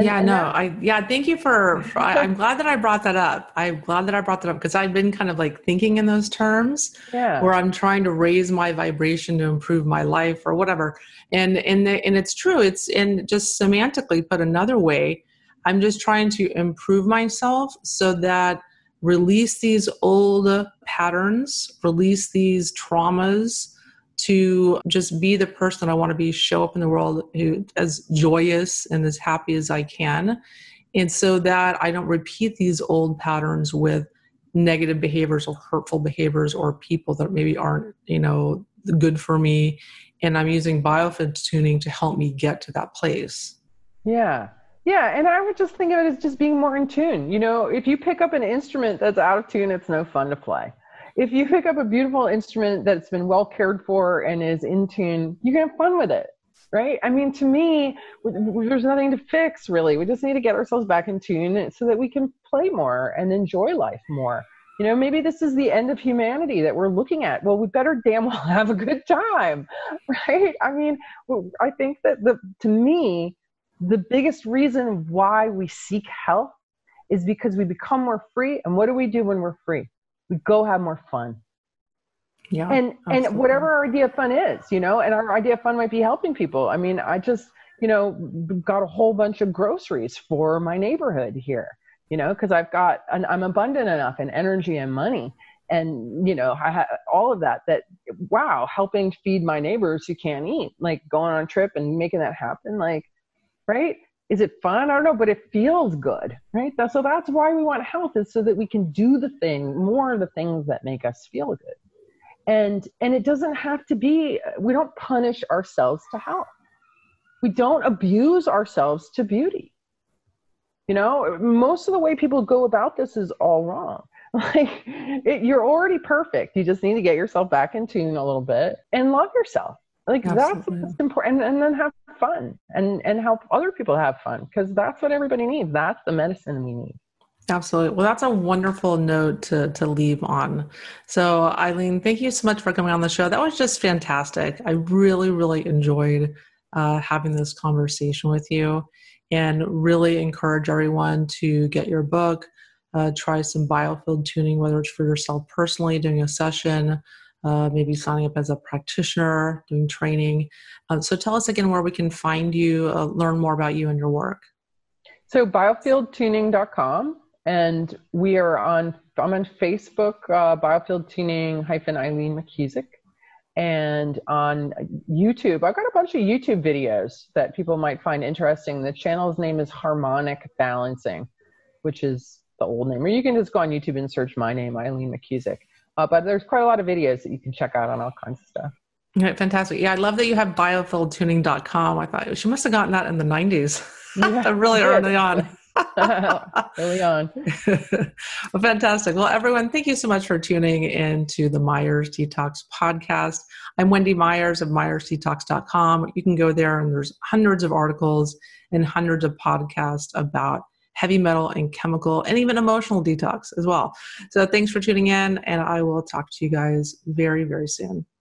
Speaker 1: Thank you for I'm glad that I brought that up. I'm glad that I brought that up because I've been kind of like thinking in those terms where I'm trying to raise my vibration to improve my life or whatever. And it's true. It's just semantically put another way, I'm just trying to improve myself so that release these old patterns, release these traumas, to just be the person I want to be, show up in the world as joyous and as happy as I can. And so that I don't repeat these old patterns with negative behaviors or hurtful behaviors or people that maybe aren't, good for me. And I'm using Biofield Tuning to help me get to that place.
Speaker 2: Yeah. Yeah. And I would just think of it as just being more in tune. If you pick up an instrument that's out of tune, it's no fun to play. If you pick up a beautiful instrument that's been well cared for and is in tune, you can have fun with it, right? I mean, to me, there's nothing to fix, really. We just need to get ourselves back in tune so that we can play more and enjoy life more. Maybe this is the end of humanity that we're looking at. Well, we better damn well have a good time, right? I mean, I think that to me, the biggest reason why we seek health is because we become more free. And what do we do when we're free? We go have more fun.
Speaker 1: Yeah.
Speaker 2: And whatever our idea of fun is, and our idea of fun might be helping people. I mean, I just, got a whole bunch of groceries for my neighborhood here, because I'm abundant enough in energy and money. And, I have all of that, wow, helping feed my neighbors who can't eat, like going on a trip and making that happen. Like, right. Is it fun? I don't know, but it feels good, right? So that's why we want health, is so that we can do more of the things that make us feel good. And it doesn't have to be, we don't punish ourselves to health. We don't abuse ourselves to beauty. Most of the way people go about this is all wrong. Like you're already perfect. You just need to get yourself back in tune a little bit and love yourself. Like Absolutely. That's what's important. And then have fun and help other people have fun, because that's what everybody needs. That's the medicine we need.
Speaker 1: Absolutely. Well, that's a wonderful note to leave on. So Eileen, thank you so much for coming on the show. That was just fantastic. I really, really enjoyed having this conversation with you, and really encourage everyone to get your book, try some Biofield Tuning, whether it's for yourself personally, doing a session, maybe signing up as a practitioner, doing training. So tell us again where we can find you, learn more about you and your work.
Speaker 2: So biofieldtuning.com, and I'm on Facebook, Biofield Tuning Eileen McKusick, and on YouTube. I've got a bunch of YouTube videos that people might find interesting. The channel's name is Harmonic Balancing, which is the old name. Or you can just go on YouTube and search my name, Eileen McKusick. But there's quite a lot of videos that you can check out on all kinds of stuff.
Speaker 1: Okay, fantastic. Yeah, I love that you have biofieldtuning.com. I thought she must have gotten that in the 90s.
Speaker 2: Yeah,
Speaker 1: really early on.
Speaker 2: Early on.
Speaker 1: Well, fantastic. Well, everyone, thank you so much for tuning in to the Myers Detox podcast. I'm Wendy Myers of myersdetox.com. You can go there and there's hundreds of articles and hundreds of podcasts about heavy metal and chemical and even emotional detox as well. So thanks for tuning in, and I will talk to you guys very, very soon.